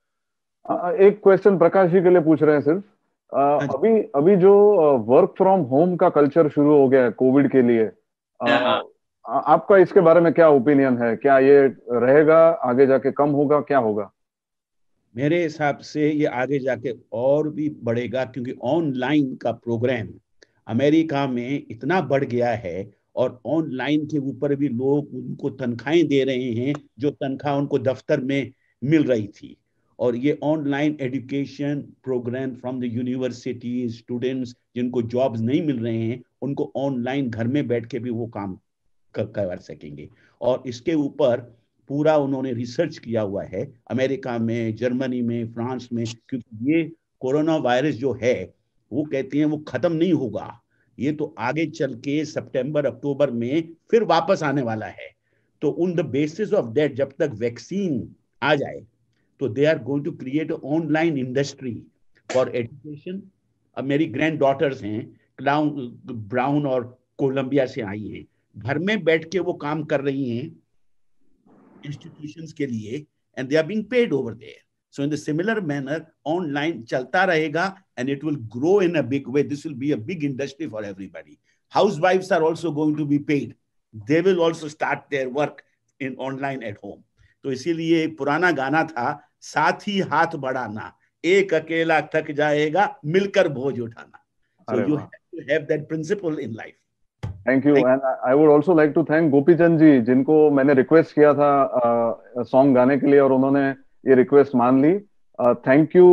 sir. एक क्वेश्चन प्रकाश जी के लिए पूछ रहे हैं सिर्फ, आ, अभी अभी जो वर्क फ्रॉम होम का कल्चर शुरू हो गया है कोविड के लिए, आ, आपका इसके बारे में क्या ओपिनियन है? क्या ये रहेगा, आगे जाके कम होगा, क्या होगा? मेरे हिसाब से ये आगे जाके और भी बढ़ेगा, क्योंकि ऑनलाइन का प्रोग्राम अमेरिका में इतना बढ़ गया है और ऑनलाइन के ऊपर भी लोग उनको तनख्वाहें दे रहे हैं जो तनख्वाह उनको दफ्तर में मिल रही थी। और ये online education program from the university, students जिनको जॉब्स नहीं मिल रहे हैं उनको ऑनलाइन घर में बैठ के भी वो काम कर सकेंगे। और इसके ऊपर पूरा उन्होंने रिसर्च किया हुआ है अमेरिका में, जर्मनी में, फ्रांस में, क्योंकि ये कोरोना वायरस जो है वो कहते हैं वो खत्म नहीं होगा, ये तो आगे चल के सितंबर अक्टूबर में फिर वापस आने वाला है। तो on the basis of that, जब तक वैक्सीन आ जाए तो they are going to create online industry for education. अब मेरी ग्रैंड डॉटर्स हैं, क्लाउन ब्राउन और कोलंबिया से आई हैं, घर में बैठ के वो काम कर रही हैं इंस्टीट्यूशंस के लिए, and they are being paid over there. So in the similar manner online चलता रहेगा and it will grow in a big way. This will be a big industry for everybody. Housewifes are also going to be paid, they will also start their work in online at home. तो इसीलिए पुराना गाना था, साथ ही हाथ बढ़ाना, एक अकेला थक जाएगा मिलकर बोझ उठाना। So you have to have that principle in life. Thank you. And I would also like to thank Gopi Chand ji, जिनको मैंने रिक्वेस्ट किया था सॉन्ग गाने के लिए और उन्होंने ये रिक्वेस्ट मान ली। Thank you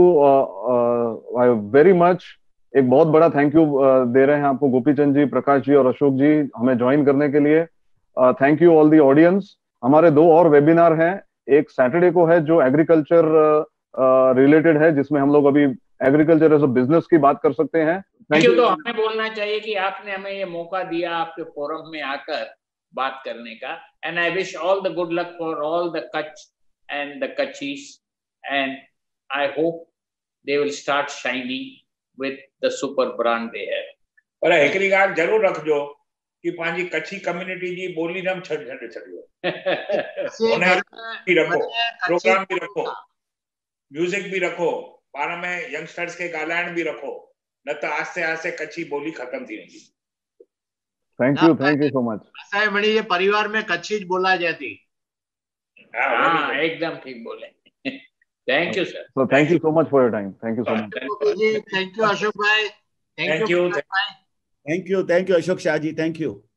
very much. एक बहुत बड़ा थैंक यू uh, दे रहे हैं आपको गोपी चंद जी, प्रकाश जी और अशोक जी हमें ज्वाइन करने के लिए। Thank you all the audience. हमारे दो और वेबिनार हैं, एक सैटरडे को है जो एग्रीकल्चर रिलेटेड uh, है, जिसमें हम लोग अभी एग्रीकल्चर एज अ बिजनेस की बात कर सकते हैं। Thank you. तो हमें बोलना चाहिए कि आपने हमें ये मौका दिया आपके फोरम में आकर बात करने का। And I wish all the good luck for all the Kutch and the Kutchis, and I hope they will start shining with the super brand they have. पर हिकड़ी ॻाल्हि जरूर रखजो कि पंहिंजी कच्छी कम्युनिटी जी ॿोली न छॾ छॾे छॾियो। उन भी रखो, प्रोग्राम भी रखो, म्यूजिक भी रखो, पाण में यंगस्टर्स के ॻाल्हाइण भी रखो, न त आस्ते आस्ते कच्छी बोली खत्म थी वेंदी। Thank you, thank you so much. असांजे मणी जे परिवार में कच्छी बोला जाती। हाँ, एकदम ठीक बोले। Thank you sir. So thank you so much for your time. Thank you so much. Thank you Ashok bhai. Thank you, thank you, thank you Ashok Shah ji, thank you.